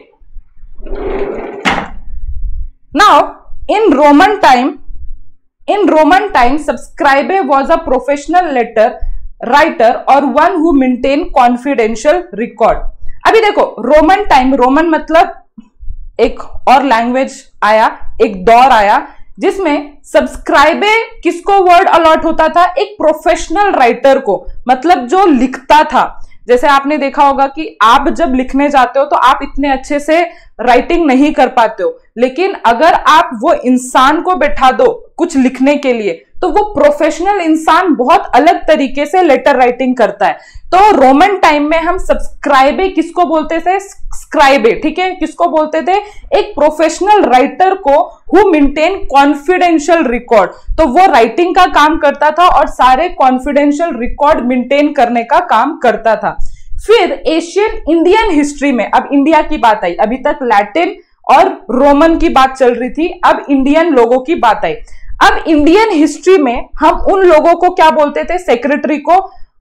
now in Roman time subscribe was a professional letter writer और one who maintain confidential record. अभी देखो, रोमन मतलब एक और लैंग्वेज आया, एक दौर आया जिसमें सब्सक्राइबे किसको वर्ड अलॉट होता था? एक प्रोफेशनल राइटर को, मतलब जो लिखता था। जैसे आपने देखा होगा कि आप जब लिखने जाते हो तो आप इतने अच्छे से राइटिंग नहीं कर पाते हो, लेकिन अगर आप वो इंसान को बैठा दो कुछ लिखने के लिए, तो वो प्रोफेशनल इंसान बहुत अलग तरीके से लेटर राइटिंग करता है। तो रोमन टाइम में हम सब्सक्राइबे किसको बोलते थे? स्क्राइबे, ठीक है। किसको बोलते थे? एक प्रोफेशनल राइटर को हु मेंटेन कॉन्फिडेंशियल रिकॉर्ड। तो वो राइटिंग का काम करता था और सारे कॉन्फिडेंशियल रिकॉर्ड मेंटेन करने का काम करता था। फिर एशियन इंडियन हिस्ट्री में, अब इंडिया की बात आई, अभी तक लैटिन और रोमन की बात चल रही थी, अब इंडियन लोगों की बात आई। अब इंडियन हिस्ट्री में हम उन लोगों को क्या बोलते थे? सेक्रेटरी को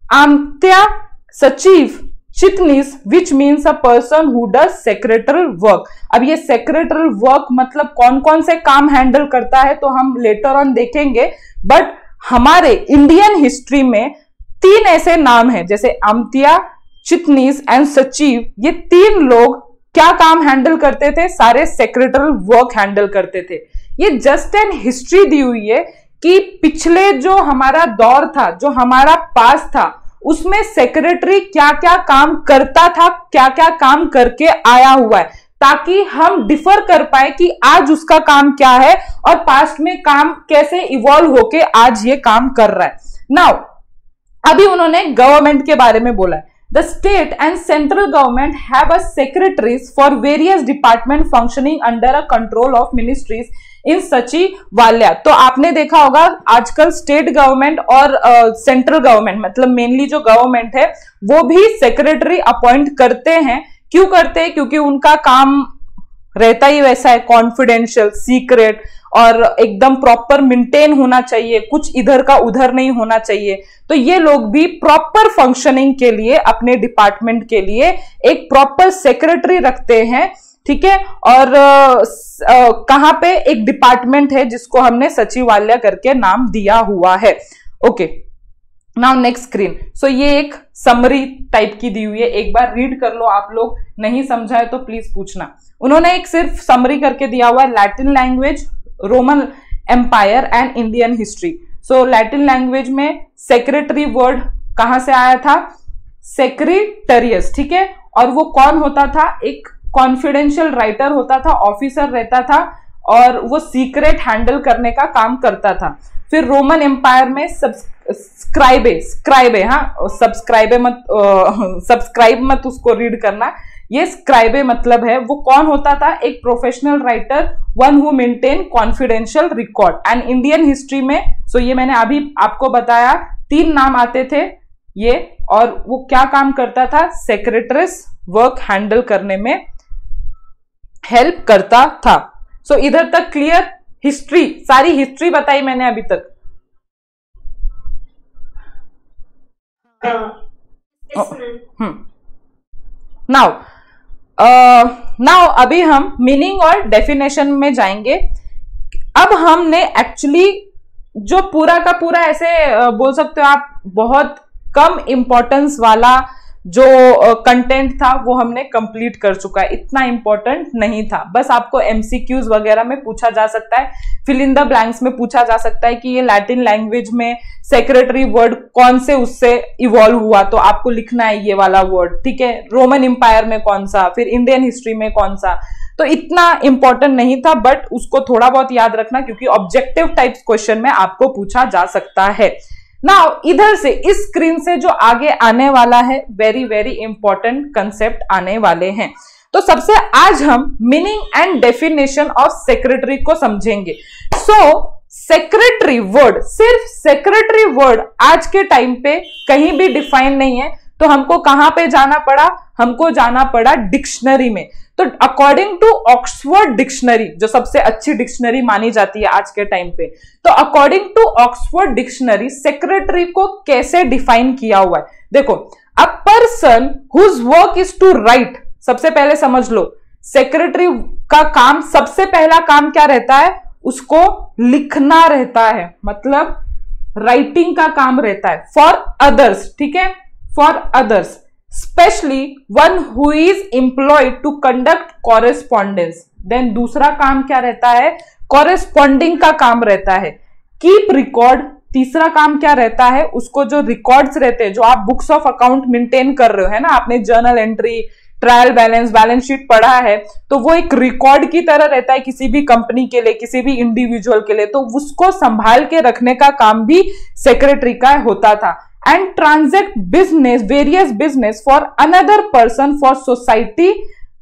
आमत्या सचिव चिटनीस, which means a person who does secretarial work. अब ये सेक्रेटरल वर्क मतलब कौन कौन से काम हैंडल करता है तो हम लेटर ऑन देखेंगे, बट हमारे इंडियन हिस्ट्री में 3 ऐसे नाम हैं, जैसे आमत्या, चिटनीस एंड सचिव। ये 3 लोग क्या काम हैंडल करते थे? सारे सेक्रेटरल वर्क हैंडल करते थे। ये जस्ट एन हिस्ट्री दी हुई है कि पिछले जो हमारा दौर था, जो हमारा पास था, उसमें सेक्रेटरी क्या क्या काम करता था, क्या क्या काम करके आया हुआ है, ताकि हम डिफर कर पाए कि आज उसका काम क्या है और पास्ट में काम कैसे इवॉल्व होके आज ये काम कर रहा है। नाउ अभी उन्होंने गवर्नमेंट के बारे में बोला है। The state and central government have a secretaries for various department functioning under a control of ministries in सचिवालय। तो आपने देखा होगा आजकल स्टेट गवर्नमेंट और सेंट्रल गवर्नमेंट, मतलब मेनली जो गवर्नमेंट है, वो भी सेक्रेटरी अपॉइंट करते हैं। क्यों करते हैं? क्योंकि उनका काम रहता ही वैसा है, कॉन्फिडेंशियल, सीक्रेट और एकदम प्रॉपर मेंटेन होना चाहिए, कुछ इधर का उधर नहीं होना चाहिए। तो ये लोग भी प्रॉपर फंक्शनिंग के लिए अपने डिपार्टमेंट के लिए एक प्रॉपर सेक्रेटरी रखते हैं, ठीक है। और कहां पे? एक डिपार्टमेंट है जिसको हमने सचिवालय करके नाम दिया हुआ है। Okay, now next screen. So ये एक समरी टाइप की दी हुई है, एक बार रीड कर लो आप लोग, नहीं समझा है तो प्लीज पूछना। उन्होंने एक सिर्फ समरी करके दिया हुआ है, Latin language, Roman empire and Indian history. So Latin language में सेक्रेटरी वर्ड कहां से आया था? सेक्रेटरियस, ठीक है। और वो कौन होता था? एक कॉन्फिडेंशियल राइटर होता था, ऑफिसर रहता था और वो सीक्रेट हैंडल करने का काम करता था। फिर रोमन एम्पायर में स्क्राइबे, हाँ सब्सक्राइब मत उसको रीड करना, ये स्क्राइबे मतलब है। वो कौन होता था? एक professional writer, one who maintain confidential record. And Indian history में, सो ये मैंने अभी आपको बताया, 3 नाम आते थे ये, और वो क्या काम करता था? सेक्रेटरीज वर्क हैंडल करने में हेल्प करता था। सो इधर तक क्लियर? हिस्ट्री, सारी हिस्ट्री बताई मैंने अभी तक। नाउ नाउ अभी हम मीनिंग और डेफिनेशन में जाएंगे। अब हमने एक्चुअली जो पूरा का पूरा ऐसे बोल सकते हो आप बहुत कम इंपॉर्टेंस वाला जो कंटेंट था वो हमने कंप्लीट कर चुका है, इतना इंपॉर्टेंट नहीं था। बस आपको एमसीक्यूज वगैरह में पूछा जा सकता है, फिल इन द ब्लैंक्स में पूछा जा सकता है कि ये लैटिन लैंग्वेज में सेक्रेटरी वर्ड कौन से उससे इवॉल्व हुआ, तो आपको लिखना है ये वाला वर्ड, ठीक है। रोमन एम्पायर में कौन सा, फिर इंडियन हिस्ट्री में कौन सा, तो इतना इंपॉर्टेंट नहीं था, बट उसको थोड़ा बहुत याद रखना क्योंकि ऑब्जेक्टिव टाइप्स क्वेश्चन में आपको पूछा जा सकता है। नाउ इधर से इस स्क्रीन से जो आगे आने वाला है वेरी वेरी इंपॉर्टेंट कंसेप्ट आने वाले हैं। तो सबसे आज हम meaning and definition of secretary को समझेंगे। सेक्रेटरी वर्ड, सिर्फ सेक्रेटरी वर्ड आज के टाइम पे कहीं भी डिफाइन नहीं है, तो हमको कहां पे जाना पड़ा, हमको जाना पड़ा डिक्शनरी में। तो अकॉर्डिंग टू ऑक्सफोर्ड डिक्शनरी, जो सबसे अच्छी डिक्शनरी मानी जाती है आज के टाइम पे, तो according to Oxford dictionary secretary को कैसे डिफाइन किया हुआ है, देखो, a person whose work is to write. सबसे पहले समझ लो सेक्रेटरी का काम, सबसे पहला काम क्या रहता है, उसको लिखना रहता है, मतलब राइटिंग का काम रहता है फॉर अदर्स, ठीक है, for others, specially one who is employed to conduct correspondence. Then दूसरा काम क्या रहता है, कॉरेस्पॉन्डिंग का काम रहता है, कीप रिकॉर्ड। तीसरा काम क्या रहता है, उसको जो रिकॉर्ड्स रहते हैं, जो आप बुक्स ऑफ अकाउंट मेंटेन कर रहे हो, है ना, आपने journal entry, trial balance, balance sheet पढ़ा है, तो वो एक रिकॉर्ड की तरह रहता है किसी भी कंपनी के लिए, किसी भी इंडिविजुअल के लिए, तो उसको संभाल के रखने का काम भी सेक्रेटरी का होता था। And transact business, various business for another person, for society,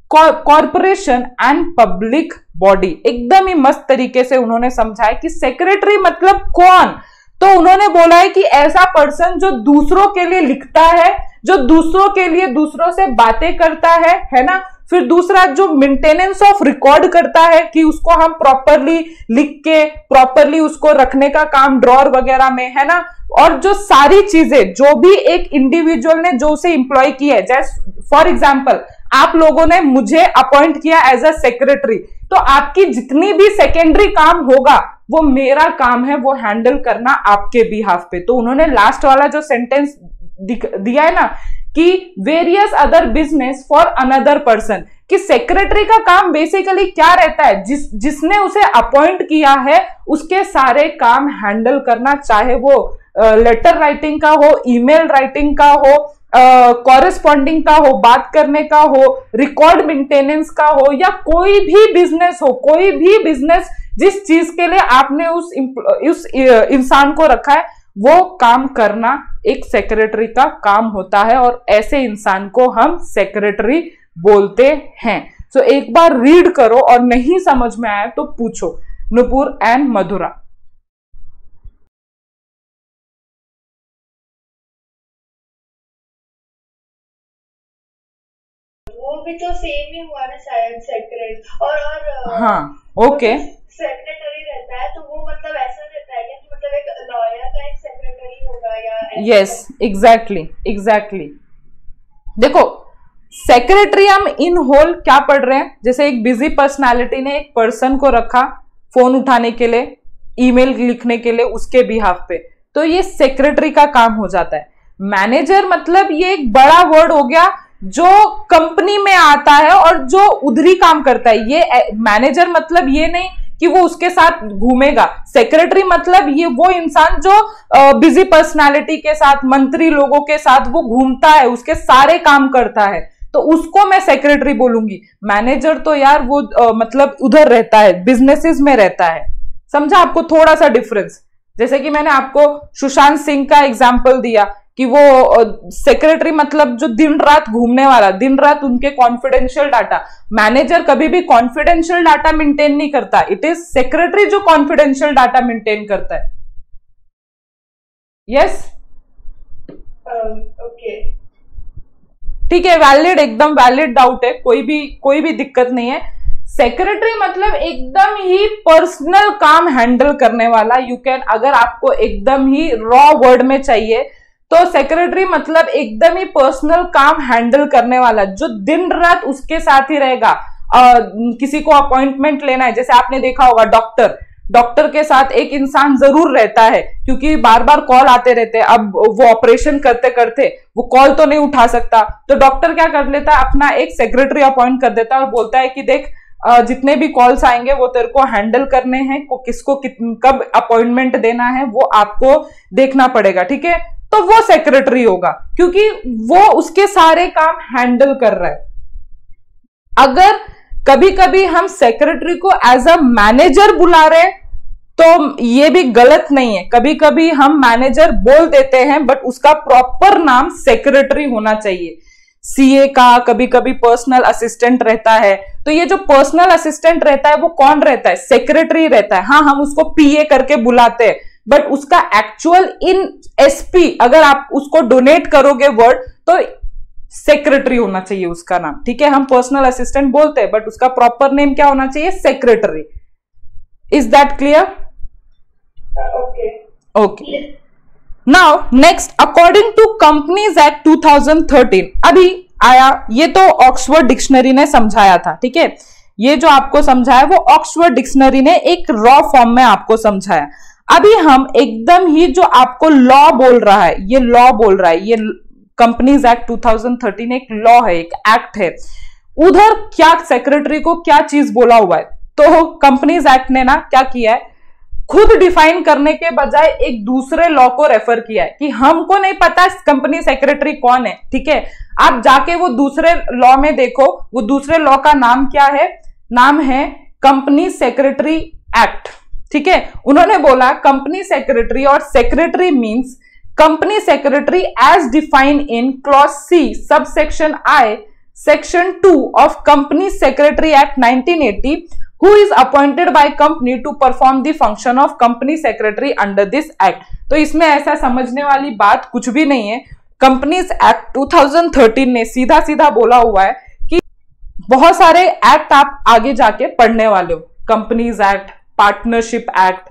corporation and public body. एकदम ही मस्त तरीके से उन्होंने समझाया कि सेक्रेटरी मतलब कौन, तो उन्होंने बोला है कि ऐसा पर्सन जो दूसरों के लिए लिखता है, जो दूसरों के लिए दूसरों से बातें करता है ना, फिर दूसरा जो मेंटेनेंस ऑफ रिकॉर्ड करता है कि उसको हम प्रॉपरली लिख के प्रॉपरली उसको रखने का काम ड्रॉर वगैरह में, है ना, और जो सारी चीजें जो भी एक इंडिविजुअल ने जो उसे इंप्लॉय किया है, जैसे फॉर एग्जांपल आप लोगों ने मुझे अपॉइंट किया एज अ सेक्रेटरी, तो आपकी जितनी भी सेकेंडरी काम होगा वो मेरा काम है वो हैंडल करना आपके बिहाफ पे। तो उन्होंने लास्ट वाला जो सेंटेंस दिया है ना कि various other business for another person, कि सेक्रेटरी का काम बेसिकली क्या रहता है, जिसने उसे अपॉइंट किया है उसके सारे काम हैंडल करना, चाहे वो लेटर राइटिंग का हो, ईमेल राइटिंग का हो, कॉरेस्पॉन्डिंग का हो, बात करने का हो, रिकॉर्ड मेंटेनेंस का हो, या कोई भी बिजनेस हो, कोई भी बिजनेस जिस चीज के लिए आपने उस इंसान को रखा है वो काम करना एक सेक्रेटरी का काम होता है, और ऐसे इंसान को हम सेक्रेटरी बोलते हैं। सो एक बार रीड करो और नहीं समझ में आया तो पूछो। नुपुर एंड मधुरा। वो भी तो सेम ही हुआ ना शायद, सेक्रेट और हाँ ओके, सेक्रेटरी रहता है तो वो मतलब ऐसा रहता है कि मतलब एक लॉयर का एक सेक्रेटरी होगा या यस एग्जैक्टली। देखो सेक्रेटरी हम इन होल क्या पढ़ रहे हैं, जैसे एक बिजी पर्सनालिटी ने एक पर्सन को रखा फोन उठाने के लिए, ईमेल लिखने के लिए उसके बिहाफ पे, तो ये सेक्रेटरी का काम हो जाता है। मैनेजर मतलब ये एक बड़ा वर्ड हो गया जो कंपनी में आता है और जो उधरी काम करता है। ये मैनेजर मतलब ये नहीं कि वो उसके साथ घूमेगा, सेक्रेटरी मतलब ये वो इंसान जो बिजी पर्सनालिटी के साथ, मंत्री लोगों के साथ वो घूमता है, उसके सारे काम करता है, तो उसको मैं सेक्रेटरी बोलूंगी। मैनेजर तो यार वो मतलब उधर रहता है, बिजनेसेस में रहता है। समझा आपको थोड़ा सा डिफरेंस? जैसे कि मैंने आपको सुशांत सिंह का एग्जाम्पल दिया कि वो सेक्रेटरी मतलब जो दिन रात घूमने वाला, दिन रात उनके कॉन्फिडेंशियल डाटा। मैनेजर कभी भी कॉन्फिडेंशियल डाटा मेंटेन नहीं करता, इट इज सेक्रेटरी जो कॉन्फिडेंशियल डाटा मेंटेन करता है। यस ओके ठीक है, वैलिड, एकदम वैलिड डाउट है, कोई भी दिक्कत नहीं है। सेक्रेटरी मतलब एकदम ही पर्सनल काम हैंडल करने वाला। यू कैन, अगर आपको एकदम ही रॉ वर्ड में चाहिए तो सेक्रेटरी मतलब एकदम ही पर्सनल काम हैंडल करने वाला, जो दिन रात उसके साथ ही रहेगा। किसी को अपॉइंटमेंट लेना है, जैसे आपने देखा होगा डॉक्टर के साथ एक इंसान जरूर रहता है, क्योंकि बार बार कॉल आते रहते हैं। अब वो ऑपरेशन करते करते वो कॉल तो नहीं उठा सकता, तो डॉक्टर क्या कर लेता है, अपना एक सेक्रेटरी अपॉइंट कर देता है और बोलता है कि देख जितने भी कॉल्स आएंगे वो तेरे को हैंडल करने हैं, किसको कब अपॉइंटमेंट देना है वो आपको देखना पड़ेगा, ठीक है। तो वो सेक्रेटरी होगा, क्योंकि वो उसके सारे काम हैंडल कर रहा है। अगर कभी कभी हम सेक्रेटरी को एज अ मैनेजर बुला रहे हैं तो ये भी गलत नहीं है। कभी कभी हम मैनेजर बोल देते हैं, बट उसका प्रॉपर नाम सेक्रेटरी होना चाहिए। सीए का कभी कभी पर्सनल असिस्टेंट रहता है, तो ये जो पर्सनल असिस्टेंट रहता है वो कौन रहता है, सेक्रेटरी रहता है। हाँ, हम उसको पीए करके बुलाते हैं, बट उसका एक्चुअल इन एसपी अगर आप उसको डोनेट करोगे वर्ड, तो सेक्रेटरी होना चाहिए उसका नाम, ठीक है। हम पर्सनल असिस्टेंट बोलते हैं, बट उसका प्रॉपर नेम क्या होना चाहिए, secretary. Is that clear? Okay. Now next, according to companies act 2013, अभी आया, ये तो ऑक्सफोर्ड डिक्शनरी ने समझाया था, ठीक है। ये जो आपको समझाया वो ऑक्सफोर्ड डिक्शनरी ने एक रॉ फॉर्म में आपको समझाया। अभी हम एकदम ही जो आपको लॉ बोल रहा है, ये लॉ बोल रहा है, ये कंपनीज एक्ट 2013 एक लॉ है, एक एक्ट है। उधर क्या सेक्रेटरी को क्या चीज बोला हुआ है, तो कंपनीज एक्ट ने ना क्या किया है, खुद डिफाइन करने के बजाय एक दूसरे लॉ को रेफर किया है कि हमको नहीं पता कंपनी सेक्रेटरी कौन है, ठीक है। आप जाके वो दूसरे लॉ में देखो, वो दूसरे लॉ का नाम क्या है, नाम है कंपनी सेक्रेटरी एक्ट, ठीक है। उन्होंने बोला कंपनी सेक्रेटरी और secretary means company secretary as defined in clause C subsection I section 2 of company secretary act 1980 who is appointed by company to perform the function of company secretary under this act। तो इसमें ऐसा समझने वाली बात कुछ भी नहीं है। कंपनीज एक्ट 2013 ने सीधा सीधा बोला हुआ है कि बहुत सारे एक्ट आप आगे जाके पढ़ने वाले हो, companies act, partnership act,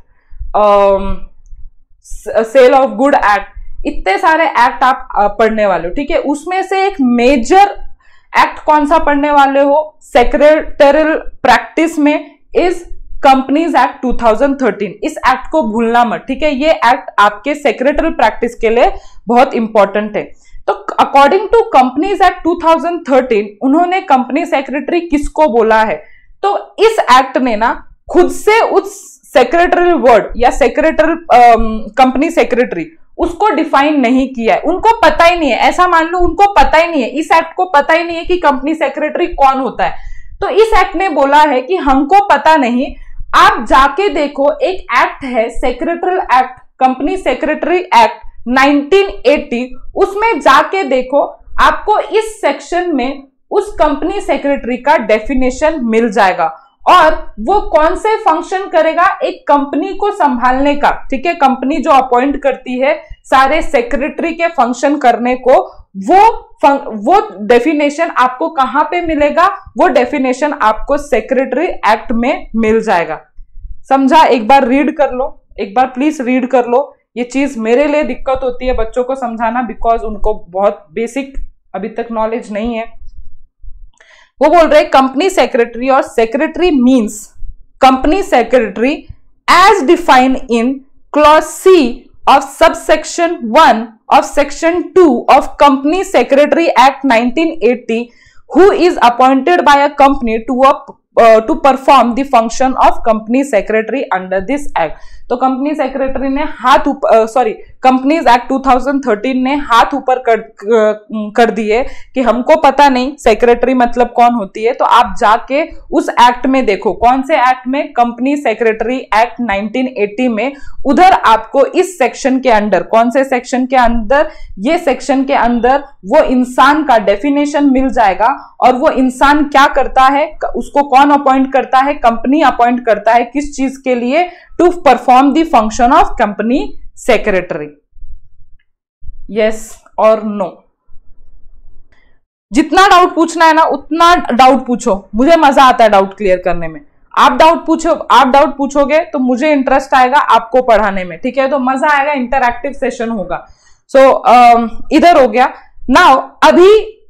sale of good act, इतने सारे एक्ट आप पढ़ने वाले हो, ठीक है। उसमें से एक मेजर एक्ट कौन सा पढ़ने वाले हो सेक्रेटरियल प्रैक्टिस में, इज कंपनीज एक्ट 2013। इस एक्ट को भूलना मत, ठीक है। ये एक्ट आपके सेक्रेटरियल प्रैक्टिस के लिए बहुत इंपॉर्टेंट है। तो अकॉर्डिंग टू कंपनीज एक्ट 2013 उन्होंने कंपनी सेक्रेटरी किसको बोला है, तो इस एक्ट ने ना खुद से उस सेक्रेटरियल वर्ड या सेक्रेटरियल कंपनी सेक्रेटरी उसको डिफाइन नहीं किया है। उनको पता ही नहीं है, ऐसा मान लो उनको पता ही नहीं है, इस एक्ट को पता ही नहीं है कि कंपनी सेक्रेटरी कौन होता है। तो इस एक्ट ने बोला है कि हमको पता नहीं, आप जाके देखो एक एक्ट है secretarial act, company secretary act 1980, उसमें जाके देखो आपको इस सेक्शन में उस कंपनी सेक्रेटरी का डेफिनेशन मिल जाएगा और वो कौन से फंक्शन करेगा एक कंपनी को संभालने का, ठीक है। कंपनी जो अपॉइंट करती है सारे सेक्रेटरी के फंक्शन करने को, वो डेफिनेशन आपको कहां पे मिलेगा, वो डेफिनेशन आपको सेक्रेटरी एक्ट में मिल जाएगा। समझा? एक बार रीड कर लो, एक बार प्लीज रीड कर लो। ये चीज मेरे लिए दिक्कत होती है बच्चों को समझाना, बिकॉज उनको बहुत बेसिक अभी तक नॉलेज नहीं है। वो बोल रहे कंपनी सेक्रेटरी और secretary means company secretary as defined in clause C of subsection 1 of section 2 of company secretary act 1980 who is appointed by a company to perform the function of company secretary under this act। तो company secretary ने companies act 2013 ने हाथ ऊपर कर दिए कि हमको पता नहीं सेक्रेटरी मतलब कौन होती है। तो आप जाके उस एक्ट में देखो, कौन से एक्ट में, कंपनी सेक्रेटरी एक्ट 1980 में। उधर आपको इस सेक्शन के अंदर, कौन से सेक्शन के अंदर, ये सेक्शन के अंदर वो इंसान का डेफिनेशन मिल जाएगा और वो इंसान क्या करता है, उसको कौन अपॉइंट करता है, कंपनी अपॉइंट करता है किस चीज के लिए, to perform the function of company secretary. Yes और नो? जितना डाउट पूछना है ना उतना डाउट पूछो, मुझे मजा आता है डाउट क्लियर करने में। आप डाउट पूछोगे तो मुझे इंटरेस्ट आएगा आपको पढ़ाने में, ठीक है। तो मजा आएगा, इंटरैक्टिव सेशन होगा। इधर हो गया। नाउ अभी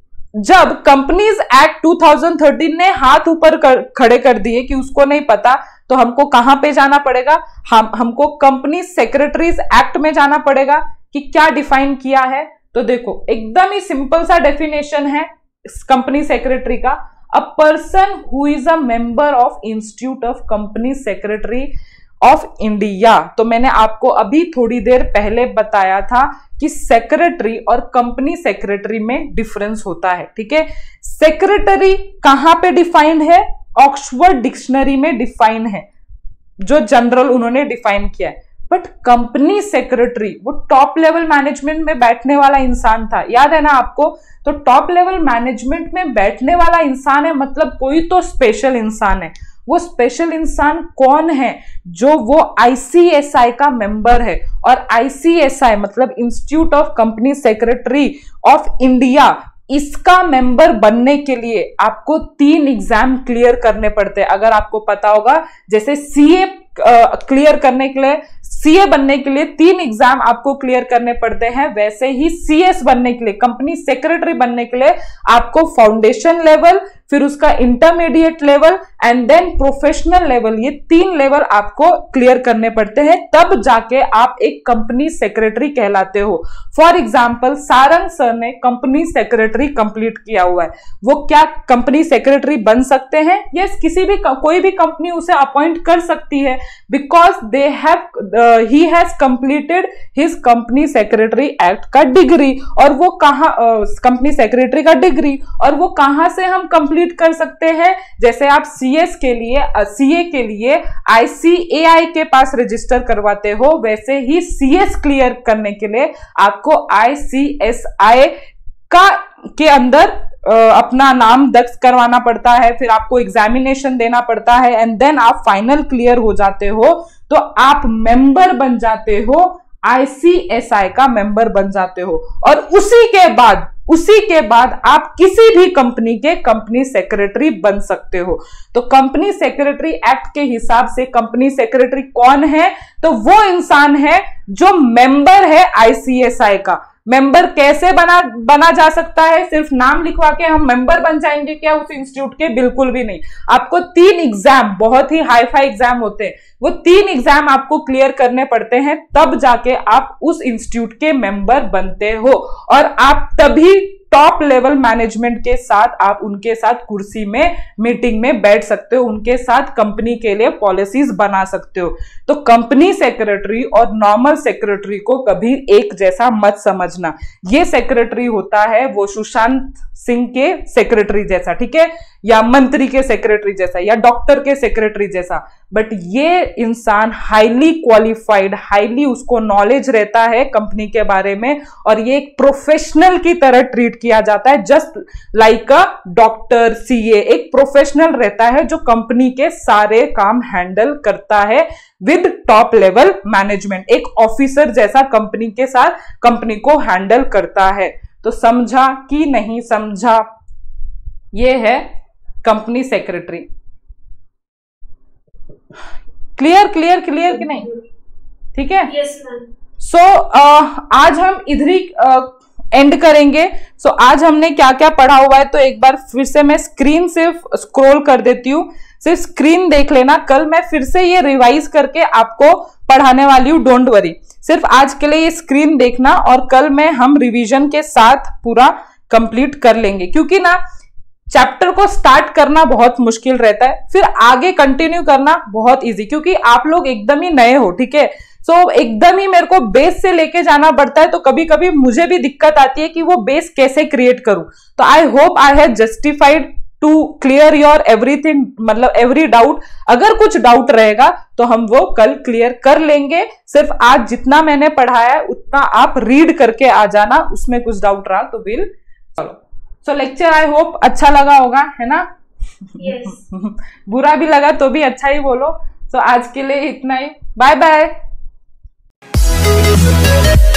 जब कंपनीज एक्ट 2013 ने हाथ ऊपर खड़े कर दिए कि उसको नहीं पता, तो हमको कहां पे जाना पड़ेगा, हमको कंपनी सेक्रेटरीज एक्ट में जाना पड़ेगा कि क्या डिफाइन किया है। तो देखो एकदम ही सिंपल सा डेफिनेशन है कंपनी सेक्रेटरी का, a person who is a member of institute of company secretary of India. तो मैंने आपको अभी थोड़ी देर पहले बताया था कि सेक्रेटरी और कंपनी सेक्रेटरी में डिफरेंस होता है, ठीक है। सेक्रेटरी कहां पे डिफाइंड है, ऑक्सफोर्ड डिक्शनरी में डिफाइन है, जो जनरल उन्होंने डिफाइन किया है। बट कंपनी सेक्रेटरी वो टॉप लेवल मैनेजमेंट में बैठने वाला इंसान था, याद है ना आपको। तो टॉप लेवल मैनेजमेंट में बैठने वाला इंसान है, मतलब कोई तो स्पेशल इंसान है। वो स्पेशल इंसान कौन है, जो वो आईसीएसआई का मेंबर है। और आईसीएसआई मतलब institute of company secretary of India, इसका मेंबर बनने के लिए आपको 3 एग्जाम क्लियर करने पड़ते हैं। अगर आपको पता होगा, जैसे सीए क्लियर करने के लिए, सीए बनने के लिए 3 एग्जाम आपको क्लियर करने पड़ते हैं, वैसे ही सीएस बनने के लिए, कंपनी सेक्रेटरी बनने के लिए आपको फाउंडेशन लेवल, फिर उसका intermediate level and then professional level, ये 3 लेवल आपको क्लियर करने पड़ते हैं, तब जाके आप एक कंपनी सेक्रेटरी कहलाते हो। फॉर एग्जाम्पल सारंग सर ने कंपनी सेक्रेटरी कंप्लीट किया हुआ है, वो क्या कंपनी सेक्रेटरी बन सकते हैं? यस, कोई भी कंपनी उसे अपॉइंट कर सकती है, because they have he has completed his company secretary act का डिग्री। और वो कहां, कंपनी सेक्रेटरी का डिग्री, और वो कहां से हम कंप्लीट कर सकते हैं? जैसे आप सीएस के लिए, सीए के लिए आईसीएआई के पास रजिस्टर करवाते हो, वैसे ही सीएस क्लियर करने के लिए आपको आईसीएसआई के अंदर अपना नाम दर्ज करवाना पड़ता है, फिर आपको एग्जामिनेशन देना पड़ता है एंड देन आप फाइनल क्लियर हो जाते हो, तो आप मेंबर बन जाते हो, आईसीएसआई का मेंबर बन जाते हो। और उसी के बाद आप किसी भी कंपनी के कंपनी सेक्रेटरी बन सकते हो। तो कंपनी सेक्रेटरी एक्ट के हिसाब से कंपनी सेक्रेटरी कौन है? तो वो इंसान है जो मेंबर है आईसीएसआई का। मेंबर कैसे बना जा सकता है? सिर्फ नाम लिखवा के हम मेंबर बन जाएंगे क्या उस इंस्टीट्यूट के? बिल्कुल भी नहीं। आपको 3 एग्जाम, बहुत ही हाई फाई एग्जाम होते हैं, वो 3 एग्जाम आपको क्लियर करने पड़ते हैं, तब जाके आप उस इंस्टीट्यूट के मेंबर बनते हो। और आप तभी टॉप लेवल मैनेजमेंट के साथ, आप उनके साथ कुर्सी में मीटिंग में बैठ सकते हो, उनके साथ कंपनी के लिए पॉलिसीज बना सकते हो। तो कंपनी सेक्रेटरी और नॉर्मल सेक्रेटरी को कभी एक जैसा मत समझना। ये सेक्रेटरी होता है वो सुशांत सिंह के सेक्रेटरी जैसा, ठीक है, या मंत्री के सेक्रेटरी जैसा, या डॉक्टर के सेक्रेटरी जैसा। बट ये इंसान हाईली क्वालिफाइड, हाईली उसको नॉलेज रहता है कंपनी के बारे में, और ये एक प्रोफेशनल की तरह ट्रीट किया जाता है, just like a doctor, CA. एक प्रोफेशनल रहता है जो कंपनी के सारे काम हैंडल करता है विद टॉप लेवल मैनेजमेंट, एक ऑफिसर जैसा कंपनी के साथ कंपनी को हैंडल करता है। तो समझा कि नहीं समझा? ये है कंपनी सेक्रेटरी। क्लियर कि नहीं? ठीक है। Yes ma'am. सो आज हम इधर ही एंड करेंगे। सो आज हमने क्या क्या पढ़ा हुआ है, तो एक बार फिर से मैं स्क्रीन सिर्फ स्क्रॉल कर देती हूँ, सिर्फ स्क्रीन देख लेना। कल मैं फिर से ये रिवाइज करके आपको पढ़ाने वाली हूँ, डोंट वरी। सिर्फ आज के लिए ये स्क्रीन देखना, और कल में हम रिवीजन के साथ पूरा कंप्लीट कर लेंगे, क्योंकि ना चैप्टर को स्टार्ट करना बहुत मुश्किल रहता है, फिर आगे कंटिन्यू करना बहुत इजी, क्योंकि आप लोग एकदम ही नए हो, ठीक है। सो एकदम ही मेरे को बेस से लेके जाना पड़ता है, तो कभी कभी मुझे भी दिक्कत आती है कि वो बेस कैसे क्रिएट करूं। तो I hope I have justified to clear your everything, मतलब एवरी डाउट। अगर कुछ डाउट रहेगा तो हम वो कल क्लियर कर लेंगे। सिर्फ आज जितना मैंने पढ़ाया है उतना आप रीड करके आ जाना, उसमें कुछ डाउट रहा तो विल चलो। सो लेक्चर आई होप अच्छा लगा होगा, है ना? यस। बुरा भी लगा तो भी अच्छा ही बोलो। सो आज के लिए इतना ही, बाय बाय।